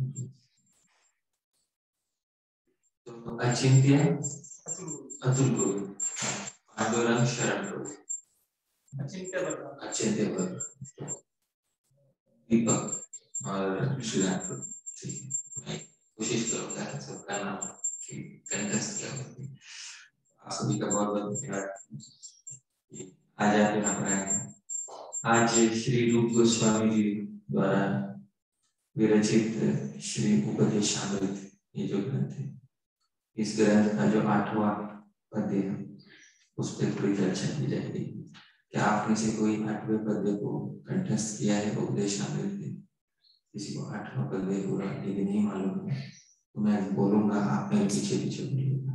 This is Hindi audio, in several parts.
तो अचिंत्य अतुल गुरु, पांडुरंग शरण प्रभु, अचिंत्य प्रभु, दीपक और श्रीनाथ प्रभु। मैं कोशिश करूंगा सबका नाम कंठस्थ किया। आप सभी का बहुत बहुत धन्यवाद। आज आप यहाँ पर आए हैं। आज श्री रूप गोस्वामी जी द्वारा विरचित श्री उपदेशामृत ये जो ग्रंथ है, इस ग्रंथ का जो 8वां पद्य है उस पर थोड़ी चर्चा की जाएगी। क्या आप में से कोई 8वें पद्य को कंठस्थ किया है उपदेशामृत में? किसी को 8वां पद्य पूरा यदि नहीं मालूम है तो मैं बोलूंगा, आप मेरे पीछे पीछे बोलिएगा।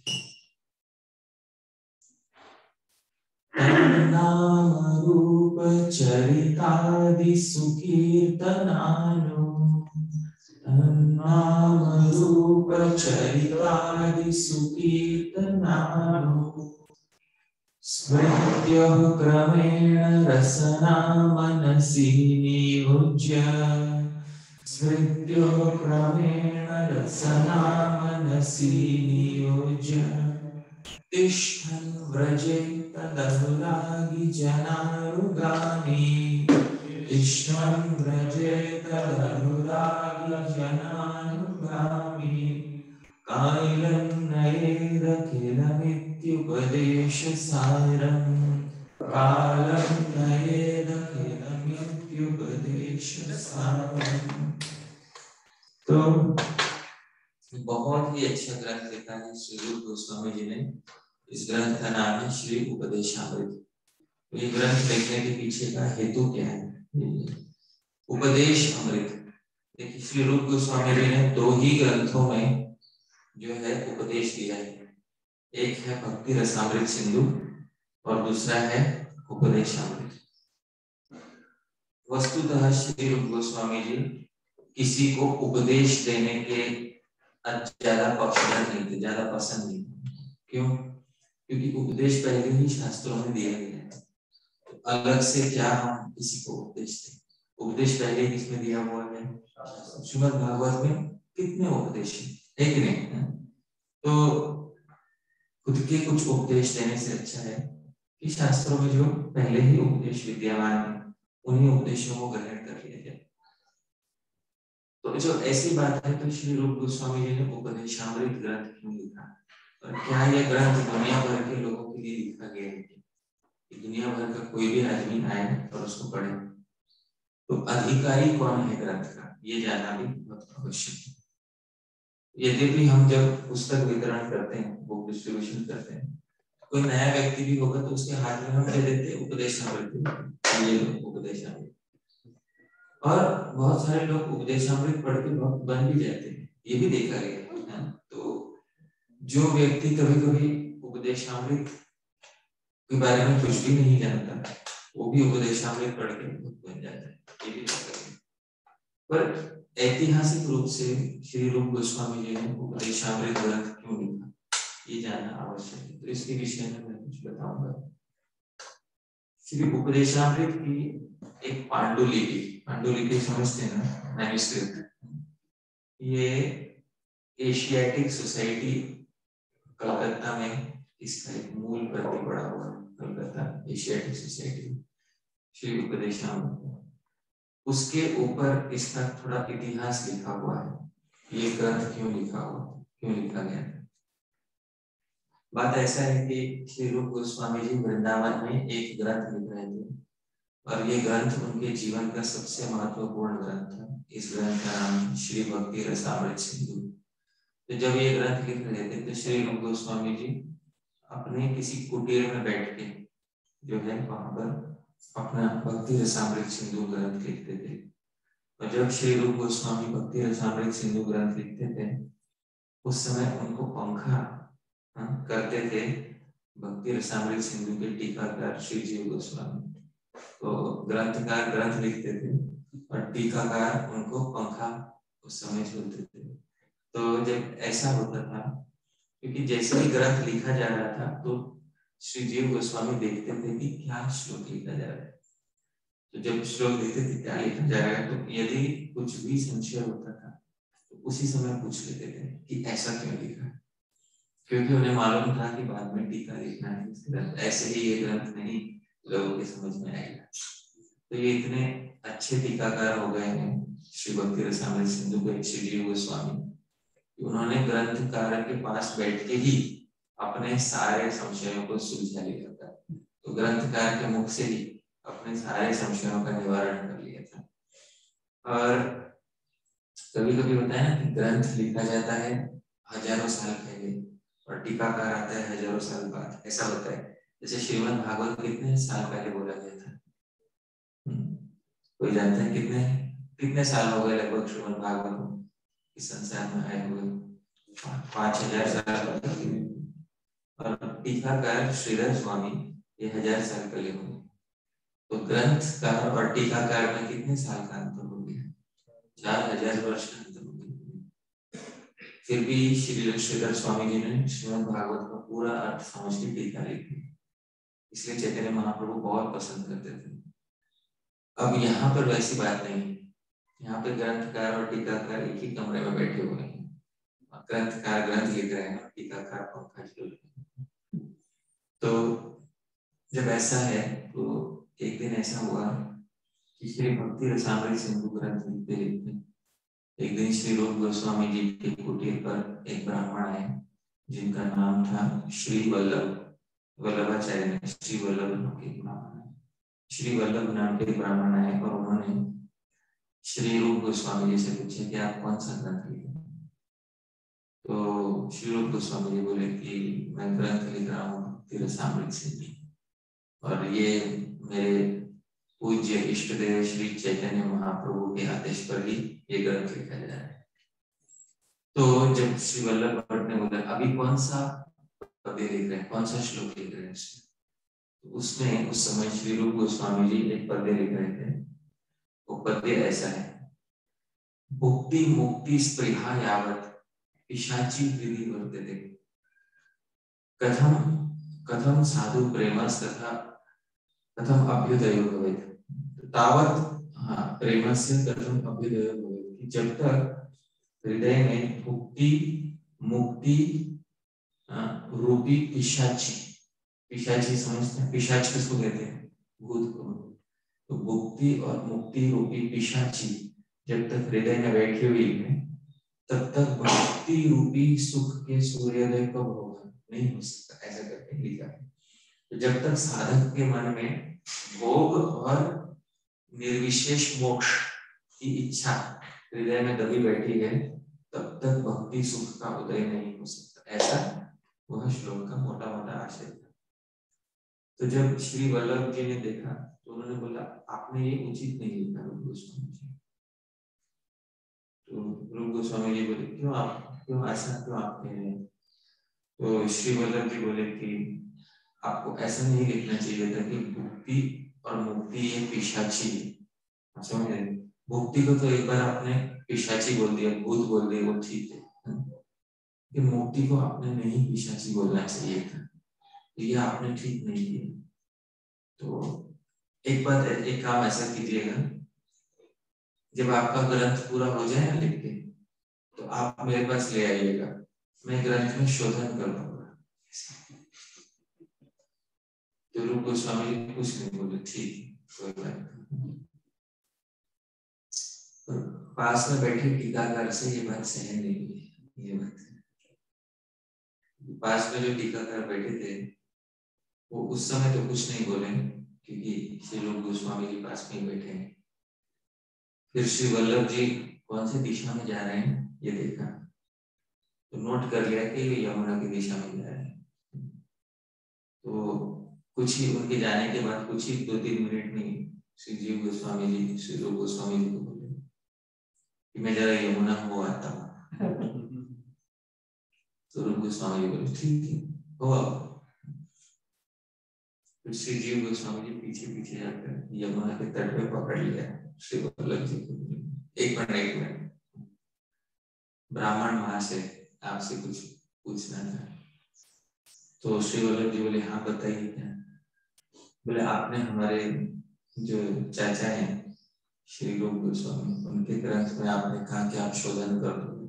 नाम रूप चरितादि सुकीर्तनानो, नाम रूप चरितादि सुकीर्तनानो, स्मृत्यो क्रमेण रसना मनसि नियुज्य, स्मृत्यो क्रमेण रसना मनसि नियुज्य, तिष्ठन् व्रजे तदनुरागी जनानुगामी, तिष्ठन् व्रजे तदनुरागी जनानुगामी, कायलं नयेदखिलमित्युपदेशसारं, कालं नयेदखिलमित्युपदेशसारं। तो बहुत ही अच्छा ग्रंथ लिखा है श्री रूप गोस्वामी जी ने। इस ग्रंथ का नाम है श्री उपदेशामृत। तो ये ग्रंथ लिखने के पीछे का हेतु क्या है? उपदेश अमृत। देखिए, श्री रूप गोस्वामी जी ने 2 ही ग्रंथों में जो है उपदेश दिया है। एक है भक्ति रसामृत सिंधु और दूसरा है उपदेशामृत। वस्तुतः श्री रूप गोस्वामी जी किसी को उपदेश देने के ज्यादा पक्षधर नहीं थे, ज्यादा पसंद नहीं। क्यों? क्योंकि उपदेश पहले ही शास्त्रों में दिया गया है, तो अलग से क्या हम किसी को उपदेश दें? उपदेश पहले ही किसमें दिया हुआ है? श्रीमद् भागवत में कितने उपदेश है कि नहीं? तो खुद के कुछ उपदेश देने से अच्छा है कि शास्त्रों में जो पहले ही उपदेश विद्यमान है उन्हीं उपदेशों को ग्रहण कर लिया जाए। तो जो ऐसी बात है, तो श्री रूप गोस्वामी जी ने उपदेशामृत ग्रंथ क्यों लिखा? और क्या यह ग्रंथ दुनिया भर के लोगों के लिए लिखा गया है कि दुनिया भर का कोई भी आदमी आए और उसको पढ़े? तो अधिकारी कौन है ग्रंथ का, ये जानना भी बहुत आवश्यक है। यद्यपि हम जब पुस्तक वितरण करते हैं, बुक डिस्ट्रीब्यूशन करते हैं, कोई नया व्यक्ति भी होगा तो उसके हाथ में हम दे देते हैं उपदेशामृत, ये उपदेशामृत। और बहुत सारे लोग उपदेशामृत पढ़ के भक्त बन भी जाते हैं, ये भी देखा गया है। तो जो व्यक्ति कभी कभी उपदेशामृत के बारे में कुछ भी नहीं जानता, वो भी उपदेशामृत पढ़ के भक्त बन जाता है, ये भी देखा गया। पर ऐतिहासिक रूप से श्री रूप गोस्वामी जी ने उपदेशामृत ग्रंथ क्यों लिखा, ये जानना आवश्यक है। तो इसके विषय में मैं कुछ बताऊंगा। श्री उपदेशामृत की एक पांडुलिपि समझते हैं ना, मैन्युस्क्रिप्ट, ये एशियाटिक सोसाइटी कलकत्ता में इसका एक मूल प्रति पड़ा हुआ है। कलकत्ता एशियाटिक सोसाइटी श्री उपदेशामृत, उसके ऊपर इसका थोड़ा इतिहास लिखा हुआ है। ये ग्रंथ क्यों लिखा गया? बात ऐसा है कि श्री रूप गोस्वामी जी वृंदावन में एक ग्रंथ लिख रहे थे और ये ग्रंथ उनके जीवन का सबसे महत्वपूर्ण ग्रंथ था। इस ग्रंथ का नाम श्री भक्ति रसामृत सिंधु। तो जब ये ग्रंथ लिख रहे थे तो श्री रूप गोस्वामी जी अपने किसी कुटीर में बैठ के जो है वहां पर अपना भक्ति रसामृत सिंधु ग्रंथ लिखते थे। और जब श्री रूप गोस्वामी भक्ति रसामृत सिंधु ग्रंथ लिखते थे उस समय उनको पंखा करते थे भक्ति रसामृत सिंधु के टीकाकार श्री जीव गोस्वामी। तो ग्रंथकार ग्रंथ लिखते थे और टीकाकार उनको पंखा उस समय झूलते थे। तो जब ऐसा होता था, क्योंकि जैसे ही ग्रंथ लिखा जा रहा था तो श्री जीव गोस्वामी देखते थे कि क्या श्लोक लिखा जा रहा है। तो जब श्लोक देखते थे क्या लिखा जा रहा है, तो यदि कुछ भी संशय होता था तो उसी समय पूछ लेते थे कि ऐसा क्यों लिखा है, क्योंकि उन्हें मालूम था कि बाद में टीका लिखना है इस ग्रंथ, ऐसे ही ये ग्रंथ नहीं लोगों के समझ में आएगा। तो ये इतने अच्छे टीकाकार हो गए हैं श्री भक्ति रसामृत सिंधु के श्री जीव गोस्वामी, उन्होंने ग्रंथकार के पास बैठ के ही अपने सारे संशयों को सुलझा लिया था। तो ग्रंथकार के मुख से ही अपने सारे संशयों का निवारण कर लिया था। और कभी कभी होता है ना कि ग्रंथ लिखा जाता है हजारों साल पहले और टीकाकार आता है हजारों साल बाद, ऐसा होता है। जैसे श्रीमद् भागवत कितने साल पहले बोला गया था? कोई जानता है कितने कितने साल हो गए लगभग श्रीमद् भागवत इस संसार में आए हुए? 5000 साल। और टीकाकार श्रीधर स्वामी ये 1000 साल पहले हुए। तो ग्रंथकार और टीकाकार में कितने साल का अंतर हो गया? 4000 वर्ष का अंतर हो गया। फिर भी श्रीधर स्वामी जी ने श्रीमद् भागवत का पूरा अर्थ समझ के टीका लिखी, इसलिए चैतन्य महाप्रभु बहुत पसंद करते थे। अब यहाँ पर वैसी बात नहीं, यहाँ पे ग्रंथकार और टीकाकार एक ही कमरे में बैठे हुए हैं। ग्रंथकार ग्रंथ लिख रहे हैं, टीकाकार पंखा झूल रहे हैं। तो जब ऐसा है तो एक दिन ऐसा हुआ कि श्री भक्ति रसामृत सिंधु ग्रंथ लिखते लिखते एक दिन श्री रूप गोस्वामी जी के कुटीर पर एक ब्राह्मण आए जिनका नाम था श्री वल्लभाचार्य, श्री वल्लभ नाम के ब्राह्मण, श्री वल्लभ नाम के ब्राह्मण आए और उन्होंने श्री रूप गोस्वामी जी से पूछा कि आप कौन सा ग्रंथ लिखे? तो श्री रूप गोस्वामी जी बोले कि मैं ग्रंथ लिख रहा हूँ भक्ति रसामृत सिंधु, और ये मेरे पूज्य इष्ट देव श्री चैतन्य महाप्रभु के आदेश पर ही ये ग्रंथ लिखा जा रहा है। तो जब श्री वल्लभ भट्ट ने बोला अभी कौन सा पद्य लिख रहे हैं, कौन सा श्लोक लिख रहे हैं, तो उसमें उस समय श्री रूप गोस्वामी जी एक पद्य लिख रहे थे। वो पद्य ऐसा है, भुक्ति मुक्ति स्पृहा यावत् पिशाची हृदि वर्तते, कथम कथम साधु प्रेमस तथा कथम अभ्युदयो भवेत्। तावत् प्रेमस्य कथम अभ्युदयो भवेत्, जब तक हृदय में भुक्ति मुक्ति रूपी पिशाची समझते हैं? पिशाच किसको कहते हैं? भूत को। तो भुक्ति और मुक्ति रूपी पिशाची जब तक हृदय में बैठी हुई है तब तक भक्ति रूपी सुख के सूर्योदय का भोग नहीं हो सकता, ऐसा करके लिखा है। तो जब तक साधक के मन में भोग और निर्विशेष मोक्ष की इच्छा हृदय में दबी बैठी है तब तक भक्ति सुख का उदय नहीं हो सकता, ऐसा वह श्लोक का मोटा मोटा आशय था। तो जब श्री वल्लभ जी ने देखा तो उन्होंने बोला आपने ये उचित नहीं लिखा रूप गोस्वामी जी। तो रूप गोस्वामी जी बोले क्यों ऐसा क्यों आप कह रहे हैं? तो श्री वल्लभ जी बोले कि आपको ऐसा नहीं लिखना चाहिए था कि भुक्ति और मुक्ति ये पिशाची है। समझे? भुक्ति को तो एक बार आपने पिशाची बोल दिया, भूत बोल दिया, वो ठीक है, कि मुक्ति को आपने नहीं पिशाची बोलना चाहिए था, तो ये आपने ठीक नहीं किया। तो एक काम ऐसा कीजिएगा, जब आपका ग्रंथ पूरा हो जाए ना लिख के तो आप मेरे पास ले आइएगा, मैं ग्रंथ में शोधन कर दूंगा। तो रूप गोस्वामी जी कुछ नहीं बोले, ठीक कोई बात नहीं। पास में बैठे टीकाकार से ये बात सहन नहीं हुई। ये बात पास में जो टीकाकार बैठे थे वो उस समय तो कुछ नहीं बोले क्योंकि श्री रूप गोस्वामी जी पास में ही बैठे हैं। फिर श्री वल्लभ जी कौन सी दिशा में जा रहे हैं ये देखा तो नोट कर लिया कि ये यमुना की दिशा में जा रहे हैं। तो कुछ ही उनके जाने के बाद कुछ ही 2-3 मिनट में श्री जीव गोस्वामी जी श्री रूप गोस्वामी जी को बोले कि मैं जरा यमुना हो आता हूँ। तो रूप गोस्वामी जी बोले ठीक है हो। फिर श्री जीव गोस्वामी जी पीछे पीछे जाकर यमुना के तट पे पकड़ लिया श्री वल्लभ जी को। एक मिनट ब्राह्मण महाशय आपसे कुछ पूछना था। तो श्री वल्लभ जी बोले हाँ बताइए क्या? बोले आपने हमारे जो चाचा हैं श्री रूप गोस्वामी उनके ग्रंथ में आपने कहा कि आप शोधन कर दो।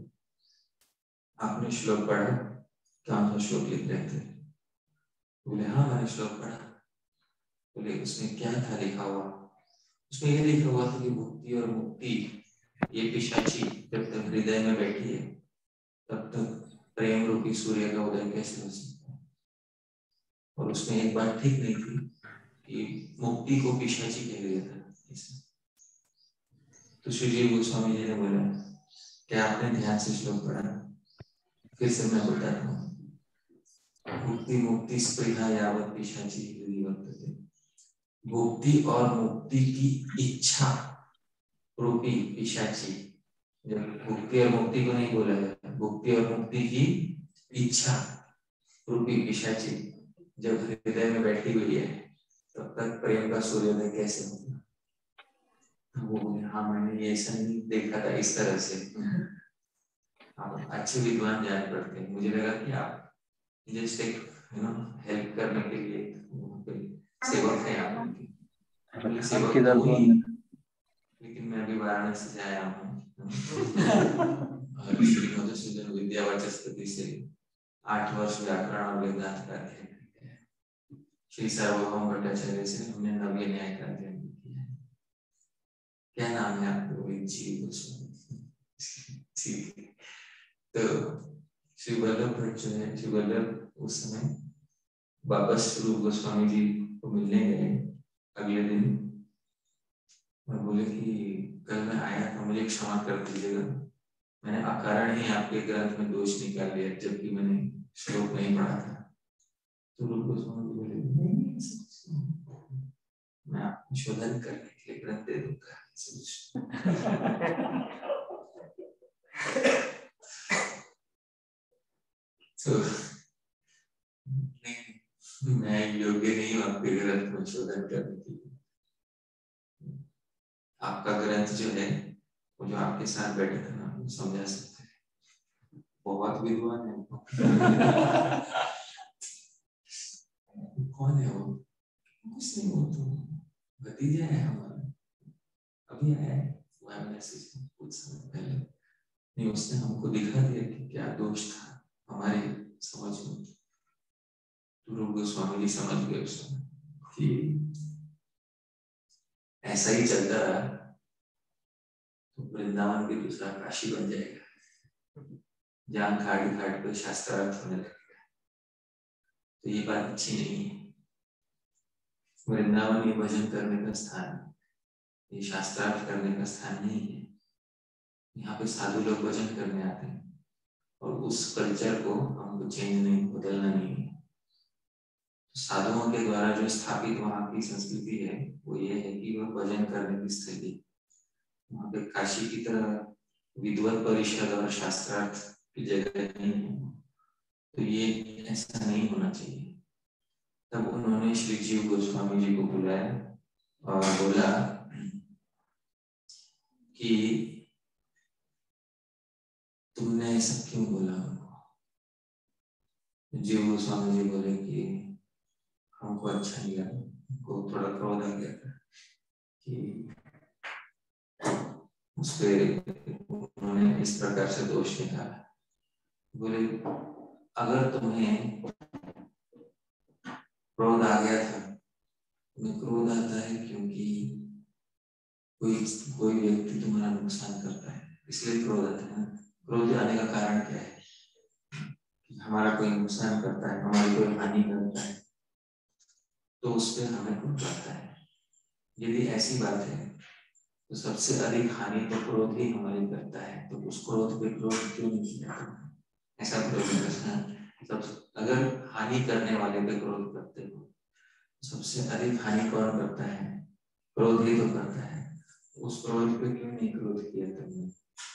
आपने श्लोक पढ़ा? कौन सा श्लोक लिख रहे थे? बोले हाँ मैंने श्लोक पढ़ा। बोले उसमें क्या था लिखा हुआ? उसमें ये लिखा हुआ था कि भुक्ति और मुक्ति ये पिशाची जब तक हृदय में बैठी है तब तक प्रेम रूपी सूर्य का उदय कैसे हो सकता है। और उसमें एक बात ठीक नहीं थी कि मुक्ति को पिशाची कह दिया था। तो श्री जीव गोस्वामी जी ने बोला क्या आपने ध्यान से श्लोक पढ़ा? फिर से मैं बताता हूँ। भुक्ति मुक्ति स्पृहा यावत पिशाची हृदय वर्तते। भुक्ति और मुक्ति की इच्छा रूपी पिशाची, जब भुक्ति और मुक्ति को नहीं बोला जाता, भुक्ति और मुक्ति की इच्छा रूपी पिशाची जब हृदय में बैठी हुई है तब तक प्रेम का सूर्योदय कैसे होगा? वो बोले हाँ मैंने ये ऐसा नहीं देखा था इस तरह से। आप अच्छे विद्वान जान पड़ते हैं। मुझे लगा कि आप जस्ट एक हेल्प करने के लिए सेवक है आप। सेवक तो हुई, लेकिन मैं अभी वाराणसी से आया हूँ और श्री मधुसूदन विद्या वाचस्पति से 8 वर्ष व्याकरण और वेदांत का अध्ययन किया है। श्री सार्वभौम भट्टाचार्य से हमने नव्य न्याय का अध्ययन किया है। क्या नाम है आपको? जीव गोस्वामी। तो श्री वल्लभ भट्ट जो है, श्री वल्लभ उस समय वापस रूप गोस्वामी जी को मिलने गए अगले दिन और बोले कि कल मैं आया था, मुझे क्षमा कर दीजिएगा, मैंने अकारण ही आपके ग्रंथ में दोष निकाल लिया जबकि मैंने श्लोक नहीं पढ़ा था। तो रूप गोस्वामी जी बोले मैं आपको शोधन करने के लिए ग्रंथ दे दूंगा। तो मैं योग्य नहीं हूँ आपके ग्रंथ में शोधन करने के लिए। आपका ग्रंथ जो है वो जो आपके साथ बैठे थे ना वो समझा सकते हैं, बहुत विद्वान है। कौन है वो? कुछ नहीं, वो तो भतीजा है हमारा, अभी आया है कुछ समय पहले। नहीं, उसने हमको दिखा दिया कि क्या दोष था हमारे समझ में। तो रूप गोस्वामी जी समझ गए उस समय कि ऐसा ही चलता रहा तो वृंदावन भी दूसरा काशी बन जाएगा, जहाँ घाट घाट पर शास्त्रार्थ होने लगेगा। तो ये बात अच्छी नहीं है। वृंदावन ये भजन करने का स्थान, ये शास्त्रार्थ करने का स्थान नहीं है। यहाँ पे साधु लोग भजन करने आते हैं और उस कल्चर को हमको चेंज नहीं, बदलना नहीं है। साधुओं के द्वारा जो स्थापित वहाँ की संस्कृति है वो ये है कि वह भजन करने की स्थिति, वहाँ पे काशी की तरह विद्वत परिषद और शास्त्रार्थ की जगह नहीं है। तो ये ऐसा नहीं होना चाहिए। तब उन्होंने श्री जीव गोस्वामी जी को बुलाया और बोला कि तुमने ऐसा क्यों बोला उनको? जीव गोस्वामी जी बोले कि हमको अच्छा नहीं लगा, हमको थोड़ा क्रोध आ गया था कि उस पर उन्होंने इस प्रकार से दोष निकाला। बोले अगर तुम्हें क्रोध आ गया था, तुम्हें क्रोध आता है क्योंकि कोई व्यक्ति तुम्हारा नुकसान करता है, इसलिए क्रोध आता है। क्रोध आने का कारण क्या है? कि हमारा कोई नुकसान करता है, हमारी कोई हानि करता है, तो उस पर हमें क्रोध आता है। यदि ऐसी बात है तो सबसे अधिक हानि तो क्रोध ही हमारी करता है, तो उस क्रोध पे क्रोध क्यों नहीं किया? ऐसा क्रोध सब अगर हानि करने वाले पे क्रोध करते हो, सबसे अधिक हानि कौन करता है? क्रोध ही तो करता है। उस क्रोध पे क्यों नहीं क्रोध किया तुमने?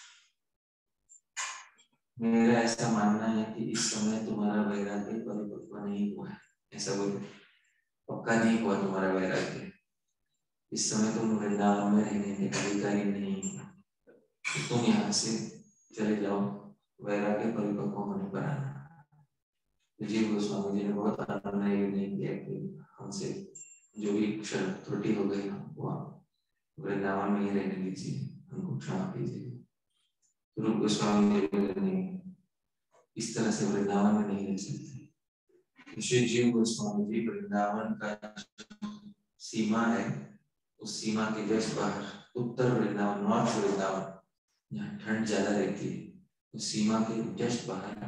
मेरा ऐसा मानना है कि इस समय तुम्हारा वैराग्य परिपक्व नहीं हुआ है। ऐसा बोलो, पक्का नहीं हुआ तुम्हारा वैराग्य। इस समय तुम वृंदावन में रहने के अधिकारी नहीं हो, तो तुम यहाँ से चले जाओ, वैराग्य परिपक्व होने पर आना। जीव गोस्वामी जी ने बहुत आनंद निर्णय किया कि हमसे जो भी क्षण त्रुटि हो गई वो वृंदावन में ही रहने दीजिए, हमको क्षमा कीजिए। रूप गोस्वामी जी बोले नहीं, इस तरह से वृंदावन में नहीं रह सकते। श्री जीव गोस्वामी जी वृंदावन का सीमा है, उस सीमा के जस्ट बाहर उत्तर वृंदावन, नॉर्थ वृंदावन, जहाँ ठंड ज्यादा रहती है, उस सीमा के जस्ट बाहर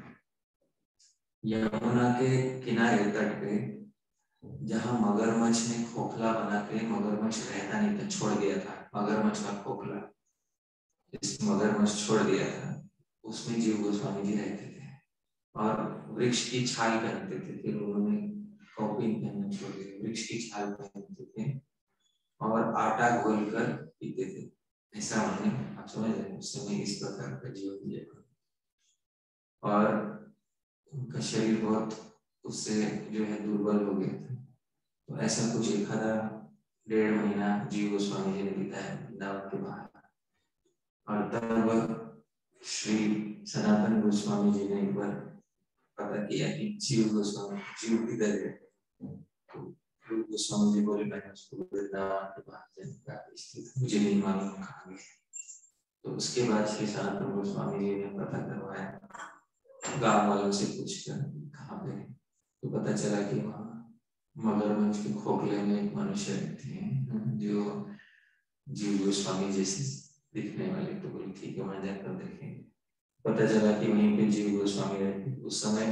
यमुना के किनारे तट पे, जहाँ मगरमच्छ ने खोखला बना के, मगरमच्छ रहता नहीं था, छोड़ दिया था, मगरमच्छ का खोखला इस मगरमच्छ छोड़ दिया था, उसमें जीव गोस्वामी जी रहते थे और वृक्ष की छाल पहनते थे। फिर उन्होंने कॉपी पहनना छोड़ दिया, वृक्ष की छाल पहनते थे और आटा घोल कर पीते थे। ऐसा उन्होंने, आप समझ रहे हैं, उस समय इस प्रकार का जीवन जिया और उनका शरीर बहुत उससे जो है दुर्बल हो गया था। तो ऐसा कुछ 1.5 महीना जीव गोस्वामी जी ने बिताया वृंदावन के बाहर। और तब श्री सनातन गोस्वामी जी ने एक बार पता किया कि जीव गोस्वामी जीव किधर है, तो गोस्वामी जी बोले मैंने उसको वृंदावन के बाहर जाने का स्थिति मुझे नहीं मालूम कहाँ गए। तो उसके बाद श्री सनातन गोस्वामी जी ने पता करवाया, गांव वालों से पूछकर कहाँ पे, तो पता चला कि वहाँ मगरमच्छ के खोखले में एक मनुष्य रहते हैं जो जीव गोस्वामी जैसे दिखने वाले। तो बोले ठीक है, वहां जाकर देखेंगे। पता चला कि वहीं पे जीव गोस्वामी रहते। उस समय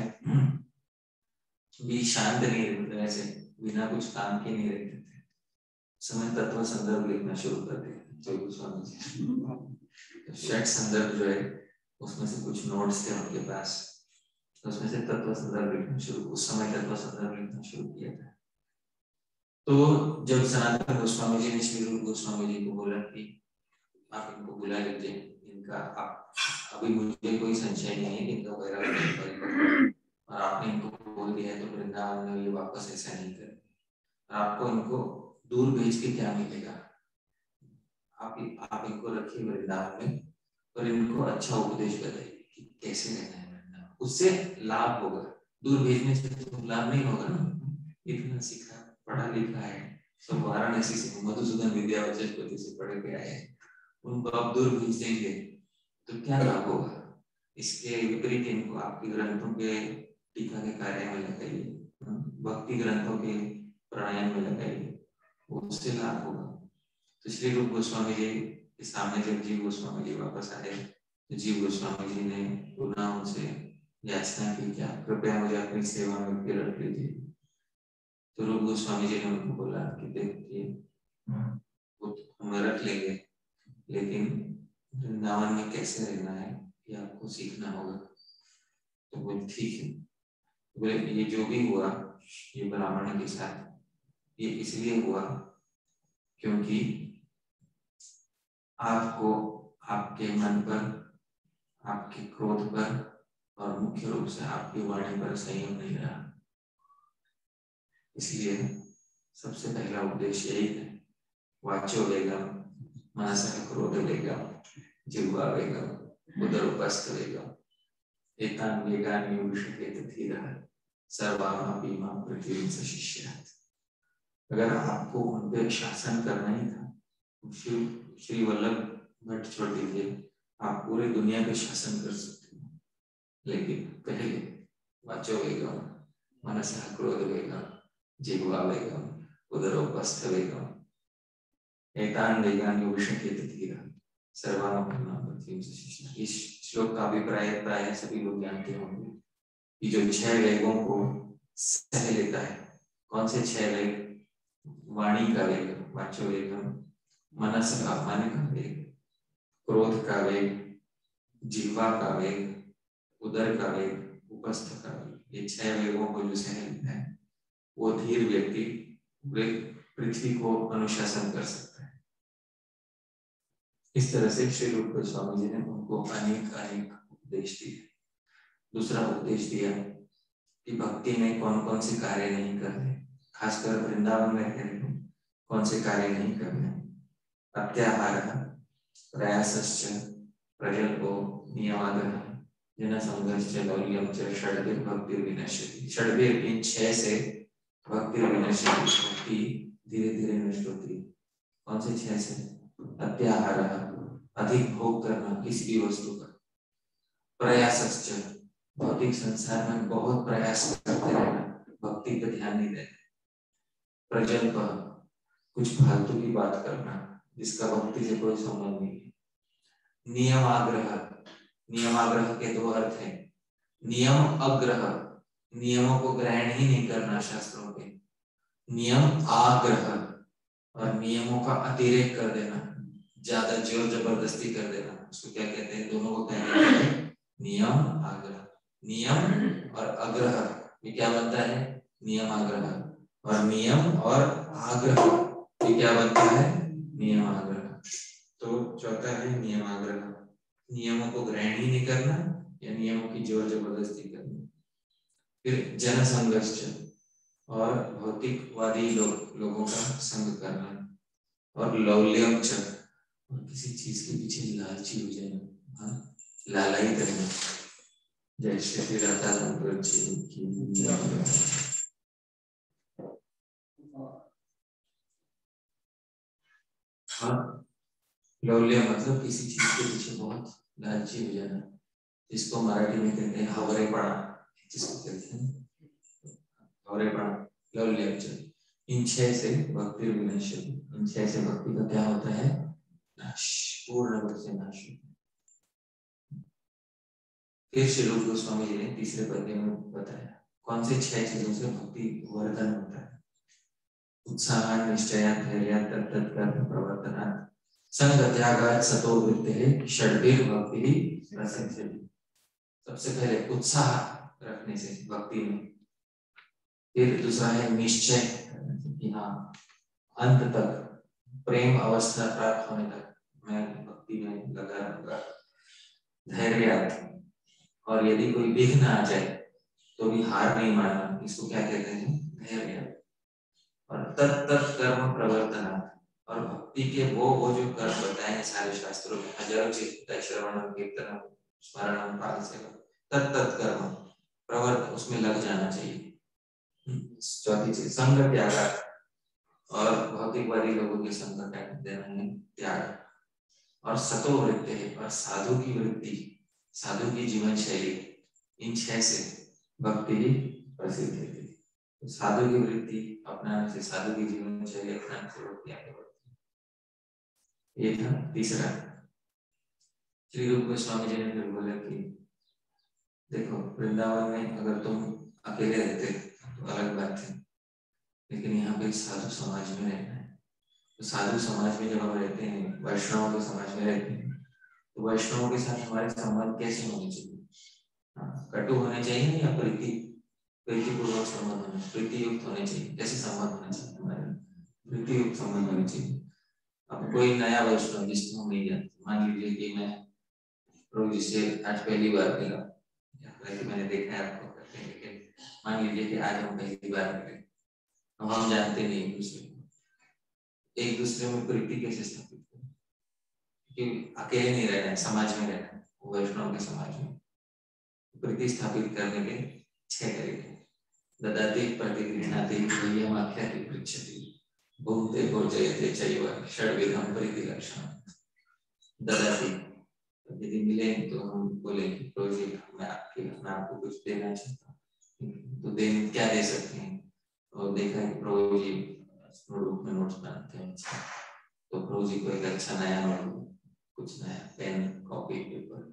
भी शांत नहीं रहते, ऐसे बिना कुछ काम के नहीं रहते थे। उस समय तत्व संदर्भ लिखना शुरू कर दिया जीव गोस्वामी जी। षट संदर्भ जो है उसमें से कुछ नोट्स थे उनके पास, उसमें से तत्व संदर्भ लिखना शुरू, उस समय तत्व संदर्भ लिखना शुरू किया था। तो जब सनातन गोस्वामी जी ने श्री रूप गोस्वामी जी को बोला कि आप इनको बुला लीजिए, इनका आप अभी मुझे कोई संशय नहीं है कि इनका वैराग्य, और आपने इनको बोल दिया है तो वृंदावन में ये वापस ऐसा नहीं करें। आपको इनको दूर भेज के क्या मिलेगा, आप इनको रखिए वृंदावन में और इनको अच्छा उपदेश बताइए कि कैसे रहना है वृंदावन, उससे लाभ होगा। दूर भेजने से तो लाभ नहीं होगा ना, इतना सीखा पढ़ा लिखा है, सब वाराणसी से मधुसूदन विद्यावचस्पति से पढ़ के आए हैं, उनको आप दूर भेज देंगे तो क्या लाभ होगा। इसके विपरीत इनको आपके ग्रंथों के टीका के कार्य में लगाइए, भक्ति ग्रंथों के प्राणायाम में लगाइए, उससे लाभ होगा। तो श्री रूप गोस्वामी जी के सामने जब जीव गोस्वामी जी वापस आए तो जीव गोस्वामी जी ने पुनः उनसे याचना की, क्या कृपया मुझे अपनी सेवा में फिर रख लीजिए। तो रूप गोस्वामी जी ने उनको बोला कि देखिए वो हम रख लेंगे, लेकिन वृंदावन में कैसे रहना है ये आपको सीखना होगा। तो बोले ठीक है। बोले ये जो भी हुआ ये ब्राह्मण के साथ, ये इसलिए हुआ क्योंकि आपको आपके मन पर, आपके क्रोध पर और मुख्य रूप से आपकी वाणी पर संयम नहीं रहा। इसलिए सबसे पहला उद्देश्य यही है, वाचो वेगम, मनसः क्रोध वेगम, जिह्वा वेगम, उदरोपस्थ वेगम, एतान वेगान योषयेत धीरः सर्वामपि मां पृथिवीं सशिष्यात्। अगर आपको उन पे शासन करना ही था, श्री वल्लभ भट्ट छोड़ दीजिए, आप पूरी दुनिया पे शासन कर सकते हो, लेकिन पहले वाचो वेगम, मनसः क्रोध वेगम, जिह्वा वेगम, उदरोपस्थ वेगम, एतान वेगान योषयेत धीरः सर्वामपि मां पृथिवीं सशिष्यात्। इस श्लोक का अभिप्राय प्राय सभी लोग जानते होंगे कि जो 6 वेगों को सह लेता है। कौन से 6 वेग? वाणी का वेग, वाचो वेगम, मनस का मन का वेग, क्रोध का वेग, जिह्वा का वेग, उदर का वेग, उपस्थ का वेग। ये 6 वेगों को जो सह लेता है वो धीर व्यक्ति पृथ्वी को अनुशासन कर सकता है। इस तरह से श्री रूप गोस्वामी जी ने उनको अनेक उपदेश दिए। दूसरा उपदेश दिया कि भक्ति में कौन कौन से कार्य नहीं करने, खासकर वृंदावन में रहने कौन से कार्य नहीं करने। अत्याहारः, प्रयासश्च, प्रजल्पो, नियमादः, जनसंघश्च, लौल्यं च, षड्भिर्भक्तिर्विनश्यति। षड्भिर इन 6 से भक्तिर्विनश्यति, भक्ति धीरे धीरे नष्ट होती है। कौन से 6 से? अत्याहारः, अधिक भोग करना किसी भी वस्तु का। प्रयासश्च, भौतिक संसार में बहुत प्रयास करते रहना, भक्ति पे ध्यान नहीं देना, प्रजल्प कुछ फालतू की बात करना जिसका भक्ति से कोई संबंध नहीं है। नियम आग्रह, नियम आग्रह के दो अर्थ हैं। नियम अग्रह, नियमों को ग्रहण ही नहीं करना शास्त्रों के, नियम आग्रह और नियमों का अतिरेक कर देना, ज्यादा जोर जबरदस्ती कर देना, उसको क्या कहते हैं? दोनों को क्या कहते हैं? नियम आग्रह। नियम और अग्रह ये क्या बनता है? नियम आग्रह। और नियम और आग्रह ये क्या बनता है? नियम आग्रह। तो चौथा है नियम आग्रह, नियमों को ग्रहण ही नहीं करना या नियमों की जोर जबरदस्ती करना। फिर जनसंघर्ष और भौतिकवादी लोगों का संग करना, और लौल्यम और किसी चीज के पीछे लालची हो जाना, हाँ लालयित रहना। जय श्री राधा राम की। हाँ, लौल्य मतलब किसी चीज के पीछे बहुत लालची हो जाना, जिसको मराठी में कहते हैं हवरेपणा, जिसको कहते हैं हवरेपणा, लौल्य। इन छह से भक्ति विनाश, इन छह से भक्ति का क्या होता है? नाश, पूर्ण रूप से नाश। फिर श्री रूप गोस्वामी जी ने तीसरे पद्य में बताया कौन से छह चीजों से भक्ति वर्धन होता है। उत्साह, निश्चय, धैर्य, तत्तत्कर्म, प्रवर्तन, संग त्यागात् सतो वृत्तिः, षड्भिः भक्तिः प्रसिद्धिः। सबसे पहले उत्साह रखने से भक्ति में, फिर दूसरा है निश्चय कि हाँ अंत तक प्रेम अवस्था प्राप्त होने तक मैं भक्ति में लगा रहूंगा। धैर्य, और यदि कोई विघ्न आ जाए तो भी हार नहीं मानना, इसको क्या कहते हैं? धैर्य। और तत्त कर्म प्रवर्तन, और भक्ति के वो जो कर्म बताए हैं सारे शास्त्रों में, हजारों चित्त, श्रवणम, कीर्तनम, स्मरणम, पाद सेवा, तत्त कर्म प्रवर्तन, उसमें लग जाना चाहिए। चौथी चीज संग त्याग, और भौतिकवादी लोगों के संग का देना है त्याग। और सतो वृत्ति है, और साधु की वृत्ति, साधु की जीवन शैली, इन छह से भक्ति प्रसिद्ध है। तो साधु की वृत्ति अपनाने से, साधु की जीवन शैली अपनाने से भक्ति आगे बढ़ती है। ये था तीसरा। श्री रूप गोस्वामी जी ने फिर बोला कि देखो वृंदावन में अगर तुम अकेले रहते तो अलग बात है, लेकिन यहाँ पे साधु समाज में रहना है। तो साधु समाज में जब हम रहते हैं, वैष्णव के समाज में रहते हैं, तो वैष्णवों के साथ हमारे संबंध कैसे होने चाहिए? कटु होने चाहिए या प्रीतिपूर्वक संबंध होने, प्रीति युक्त होने चाहिए? कैसे संबंध होने चाहिए हमारे? प्रीति युक्त संबंध होने चाहिए। अब कोई नया वैष्णव जिसको हम नहीं जानते, मान लीजिए कि मैं प्रभु जी से आज पहली बार मिला, हालांकि मैंने देखा है आपको करते हैं, लेकिन मान लीजिए कि आज हम पहली बार मिले, अब हम जानते नहीं एक दूसरे को, एक दूसरे में प्रीति कैसे स्थापित करें? क्योंकि अकेले नहीं रहना है, समाज में रहना है, वैष्णव के समाज में प्रीति स्थापित करने के छह तरीके। ददाति प्रतिगृह्णाति वैयमाख्याति पृच्छति भुङ्क्ते भोजयते चैव षड्विधं प्रीतिलक्षणम्। ददाति, यदि मिले तो हम बोले कि प्रभु जी मैं आपको कुछ देना चाहता हूँ, तो क्या दे सकते हैं? और देखा है प्रभु जी रूप में नोट्स बनाते हैं, तो प्रभु जी को एक अच्छा नया नोट, कुछ नया पेन, कॉपी, पेपर,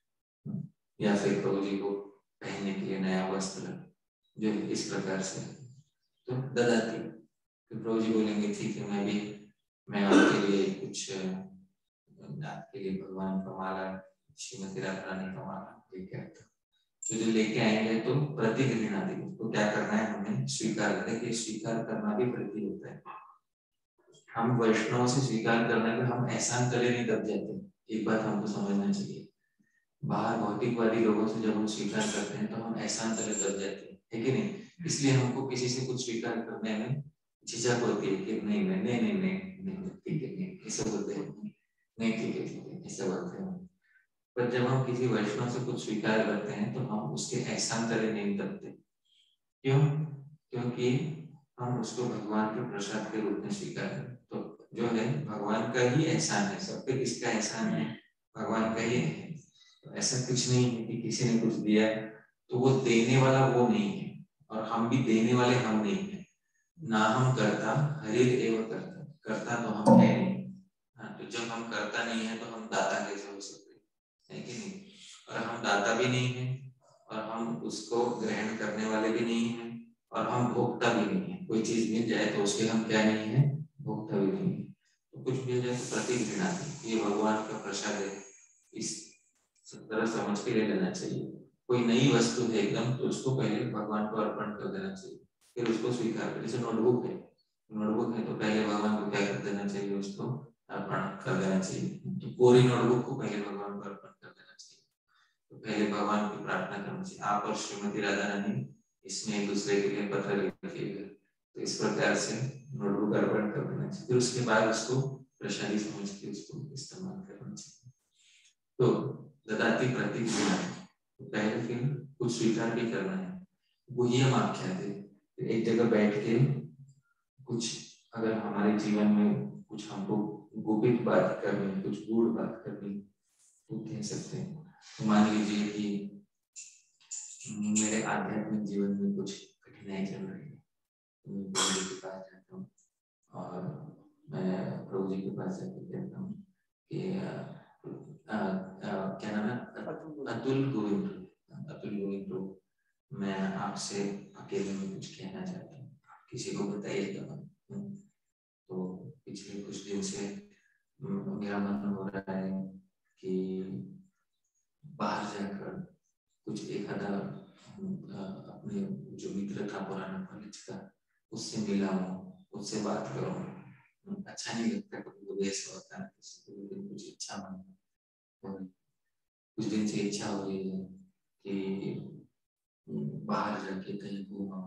या फिर प्रभु जी को पहनने के लिए नया वस्त्र, जो इस प्रकार से। तो ददाती, तो प्रभु जी बोलेंगे ठीक है, मैं आपके लिए कुछ, आपके लिए भगवान का माला, श्रीमती राधा रानी का माला लेके आता हूँ। जो लेके आएंगे तो प्रतिगृह्णाति, तो क्या करना है? हमें स्वीकार करके, स्वीकार करना भी प्रति होता है। हम वैष्णव से स्वीकार करने में हम एहसान करे नहीं दब जाते। एक बात हमको समझना चाहिए, बाहर भौतिकवादी लोगों से जब हम स्वीकार करते हैं तो हम एहसान करे दब जाते हैं, है कि नहीं? इसलिए हमको किसी से कुछ स्वीकार करने में झिझक होती है कि नहीं ठीक है, ऐसे बोलते हैं, नहीं ठीक है, ऐसे बोलते हैं। पर जब हम किसी वैष्णव से कुछ स्वीकार करते हैं तो हम उसके एहसान तले नहीं दबते। क्यों? क्योंकि हम उसको भगवान के प्रसाद के रूप में स्वीकार करें। तो जो है भगवान का ही एहसान है, सब पे किसका एहसान है? भगवान का ही है। तो ऐसा कुछ नहीं है कि किसी ने कुछ दिया तो वो देने वाला वो नहीं है और हम भी देने वाले हम नहीं है। ना हम करता, हरिर एव करता, करता तो हम है नहीं। हाँ, तो जब हम करता नहीं है तो हम दाता कैसे हो सकते हैं कि नहीं? और हम दाता भी नहीं है और हम उसको ग्रहण करने वाले भी नहीं है और हम भोक्ता भी नहीं है। कोई चीज मिल जाए तो उसके हम क्या नहीं है? भोक्ता भी नहीं है। तो कुछ मिल जाए तो प्रतिघृणा, ये भगवान का प्रसाद है, इस तरह समझ के ले लेना चाहिए। कोई नई वस्तु है एकदम तो उसको पहले भगवान को अर्पण कर देना चाहिए, फिर उसको स्वीकार कर। जैसे नोटबुक है, नोटबुक है तो पहले भगवान को क्या कर देना चाहिए? उसको अर्पण कर देना चाहिए। तो पूरी नोटबुक को पहले भगवान को अर्पण कर देना चाहिए। तो पहले भगवान की प्रार्थना करनी चाहिए, आप और श्रीमती राधा रानी इसमें एक दूसरे के लिए पत्र लिखिएगा। तो इस प्रकार से नोटबुक अर्पण कर देना चाहिए, फिर उसके बाद उसको प्रसादी समझ के उसको इस्तेमाल करना चाहिए। तो ददाति प्रतिघृणा, तो पहले फिर कुछ स्वीकार भी करना है। गुह्यम आख्याते, एक जगह बैठ के कुछ अगर हमारे जीवन में कुछ हमको गुपित बात करनी, कुछ गूढ़ बात करनी तो कह सकते हैं। तो मान लीजिए कि मेरे आध्यात्मिक जीवन में कुछ कठिनाई चल रही है, तो मैं प्रभु जी के पास जाता हूँ और मैं प्रभु जी के पास जाकर कहता हूँ कि क्या नाम है? अतुल गोविंद प्रभु, मैं आपसे अकेले में कुछ कहना चाहता हूँ, किसी को बताइएगा। तो पिछले कुछ दिन से मेरा मन हो रहा है कि बाहर जाकर कुछ एक आधा अपने जो मित्र था पुराना कॉलेज का, उससे मिला हूँ, उससे बात करूँ। अच्छा नहीं लगता कभी कभी ऐसा होता है किसी को, लेकिन कुछ इच्छा मन और कुछ दिन से इच्छा हो रही है कि बाहर जाके कहीं घूमा।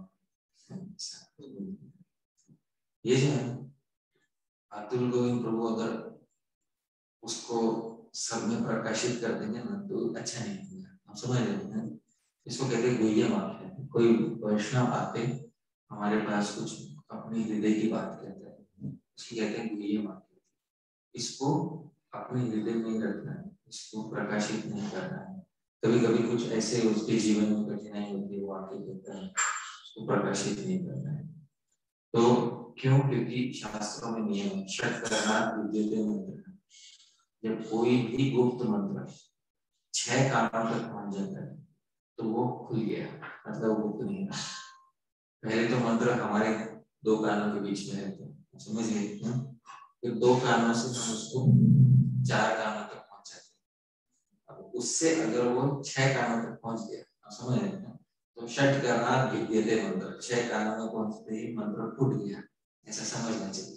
ये जो है अतुल गोविंद प्रभु, अगर उसको सब में प्रकाशित कर देंगे ना तो अच्छा नहीं होगा। आप समझ रहे हैं? इसको कहते हैं गुह्यम आख्यान। कोई वैष्णव आते हमारे पास कुछ अपने हृदय की बात कहता है, उसकी कहते हैं गुह्यम आख्यान। इसको अपने हृदय में रखना है, इसको प्रकाशित नहीं करना है। कभी कभी कुछ ऐसे उसके जीवन में कठिनाई होती है, वो आके कहता है, उसको प्रकाशित नहीं करना है। तो क्यों? क्योंकि शास्त्रों में नियम षट्करणात् विद्यते मंत्र, जब कोई भी गुप्त मंत्र 6 कानों तक पहुंच जाता है तो वो खुल गया, मतलब वो गुप्त नहीं रहा। पहले तो मंत्र हमारे 2 कानों के बीच में रहते हैं, समझिए। फिर 2 कानों से हम उसको 4 कानों तक पहुंचाते हैं। अब उससे अगर वो 6 कानों तक पहुंच गया, आप समझ रहे हैं? तो षट्करणात् विद्यते मंत्र, 6 कानों में पहुंचते ही मंत्र फूट गया, ऐसा समझना चाहिए।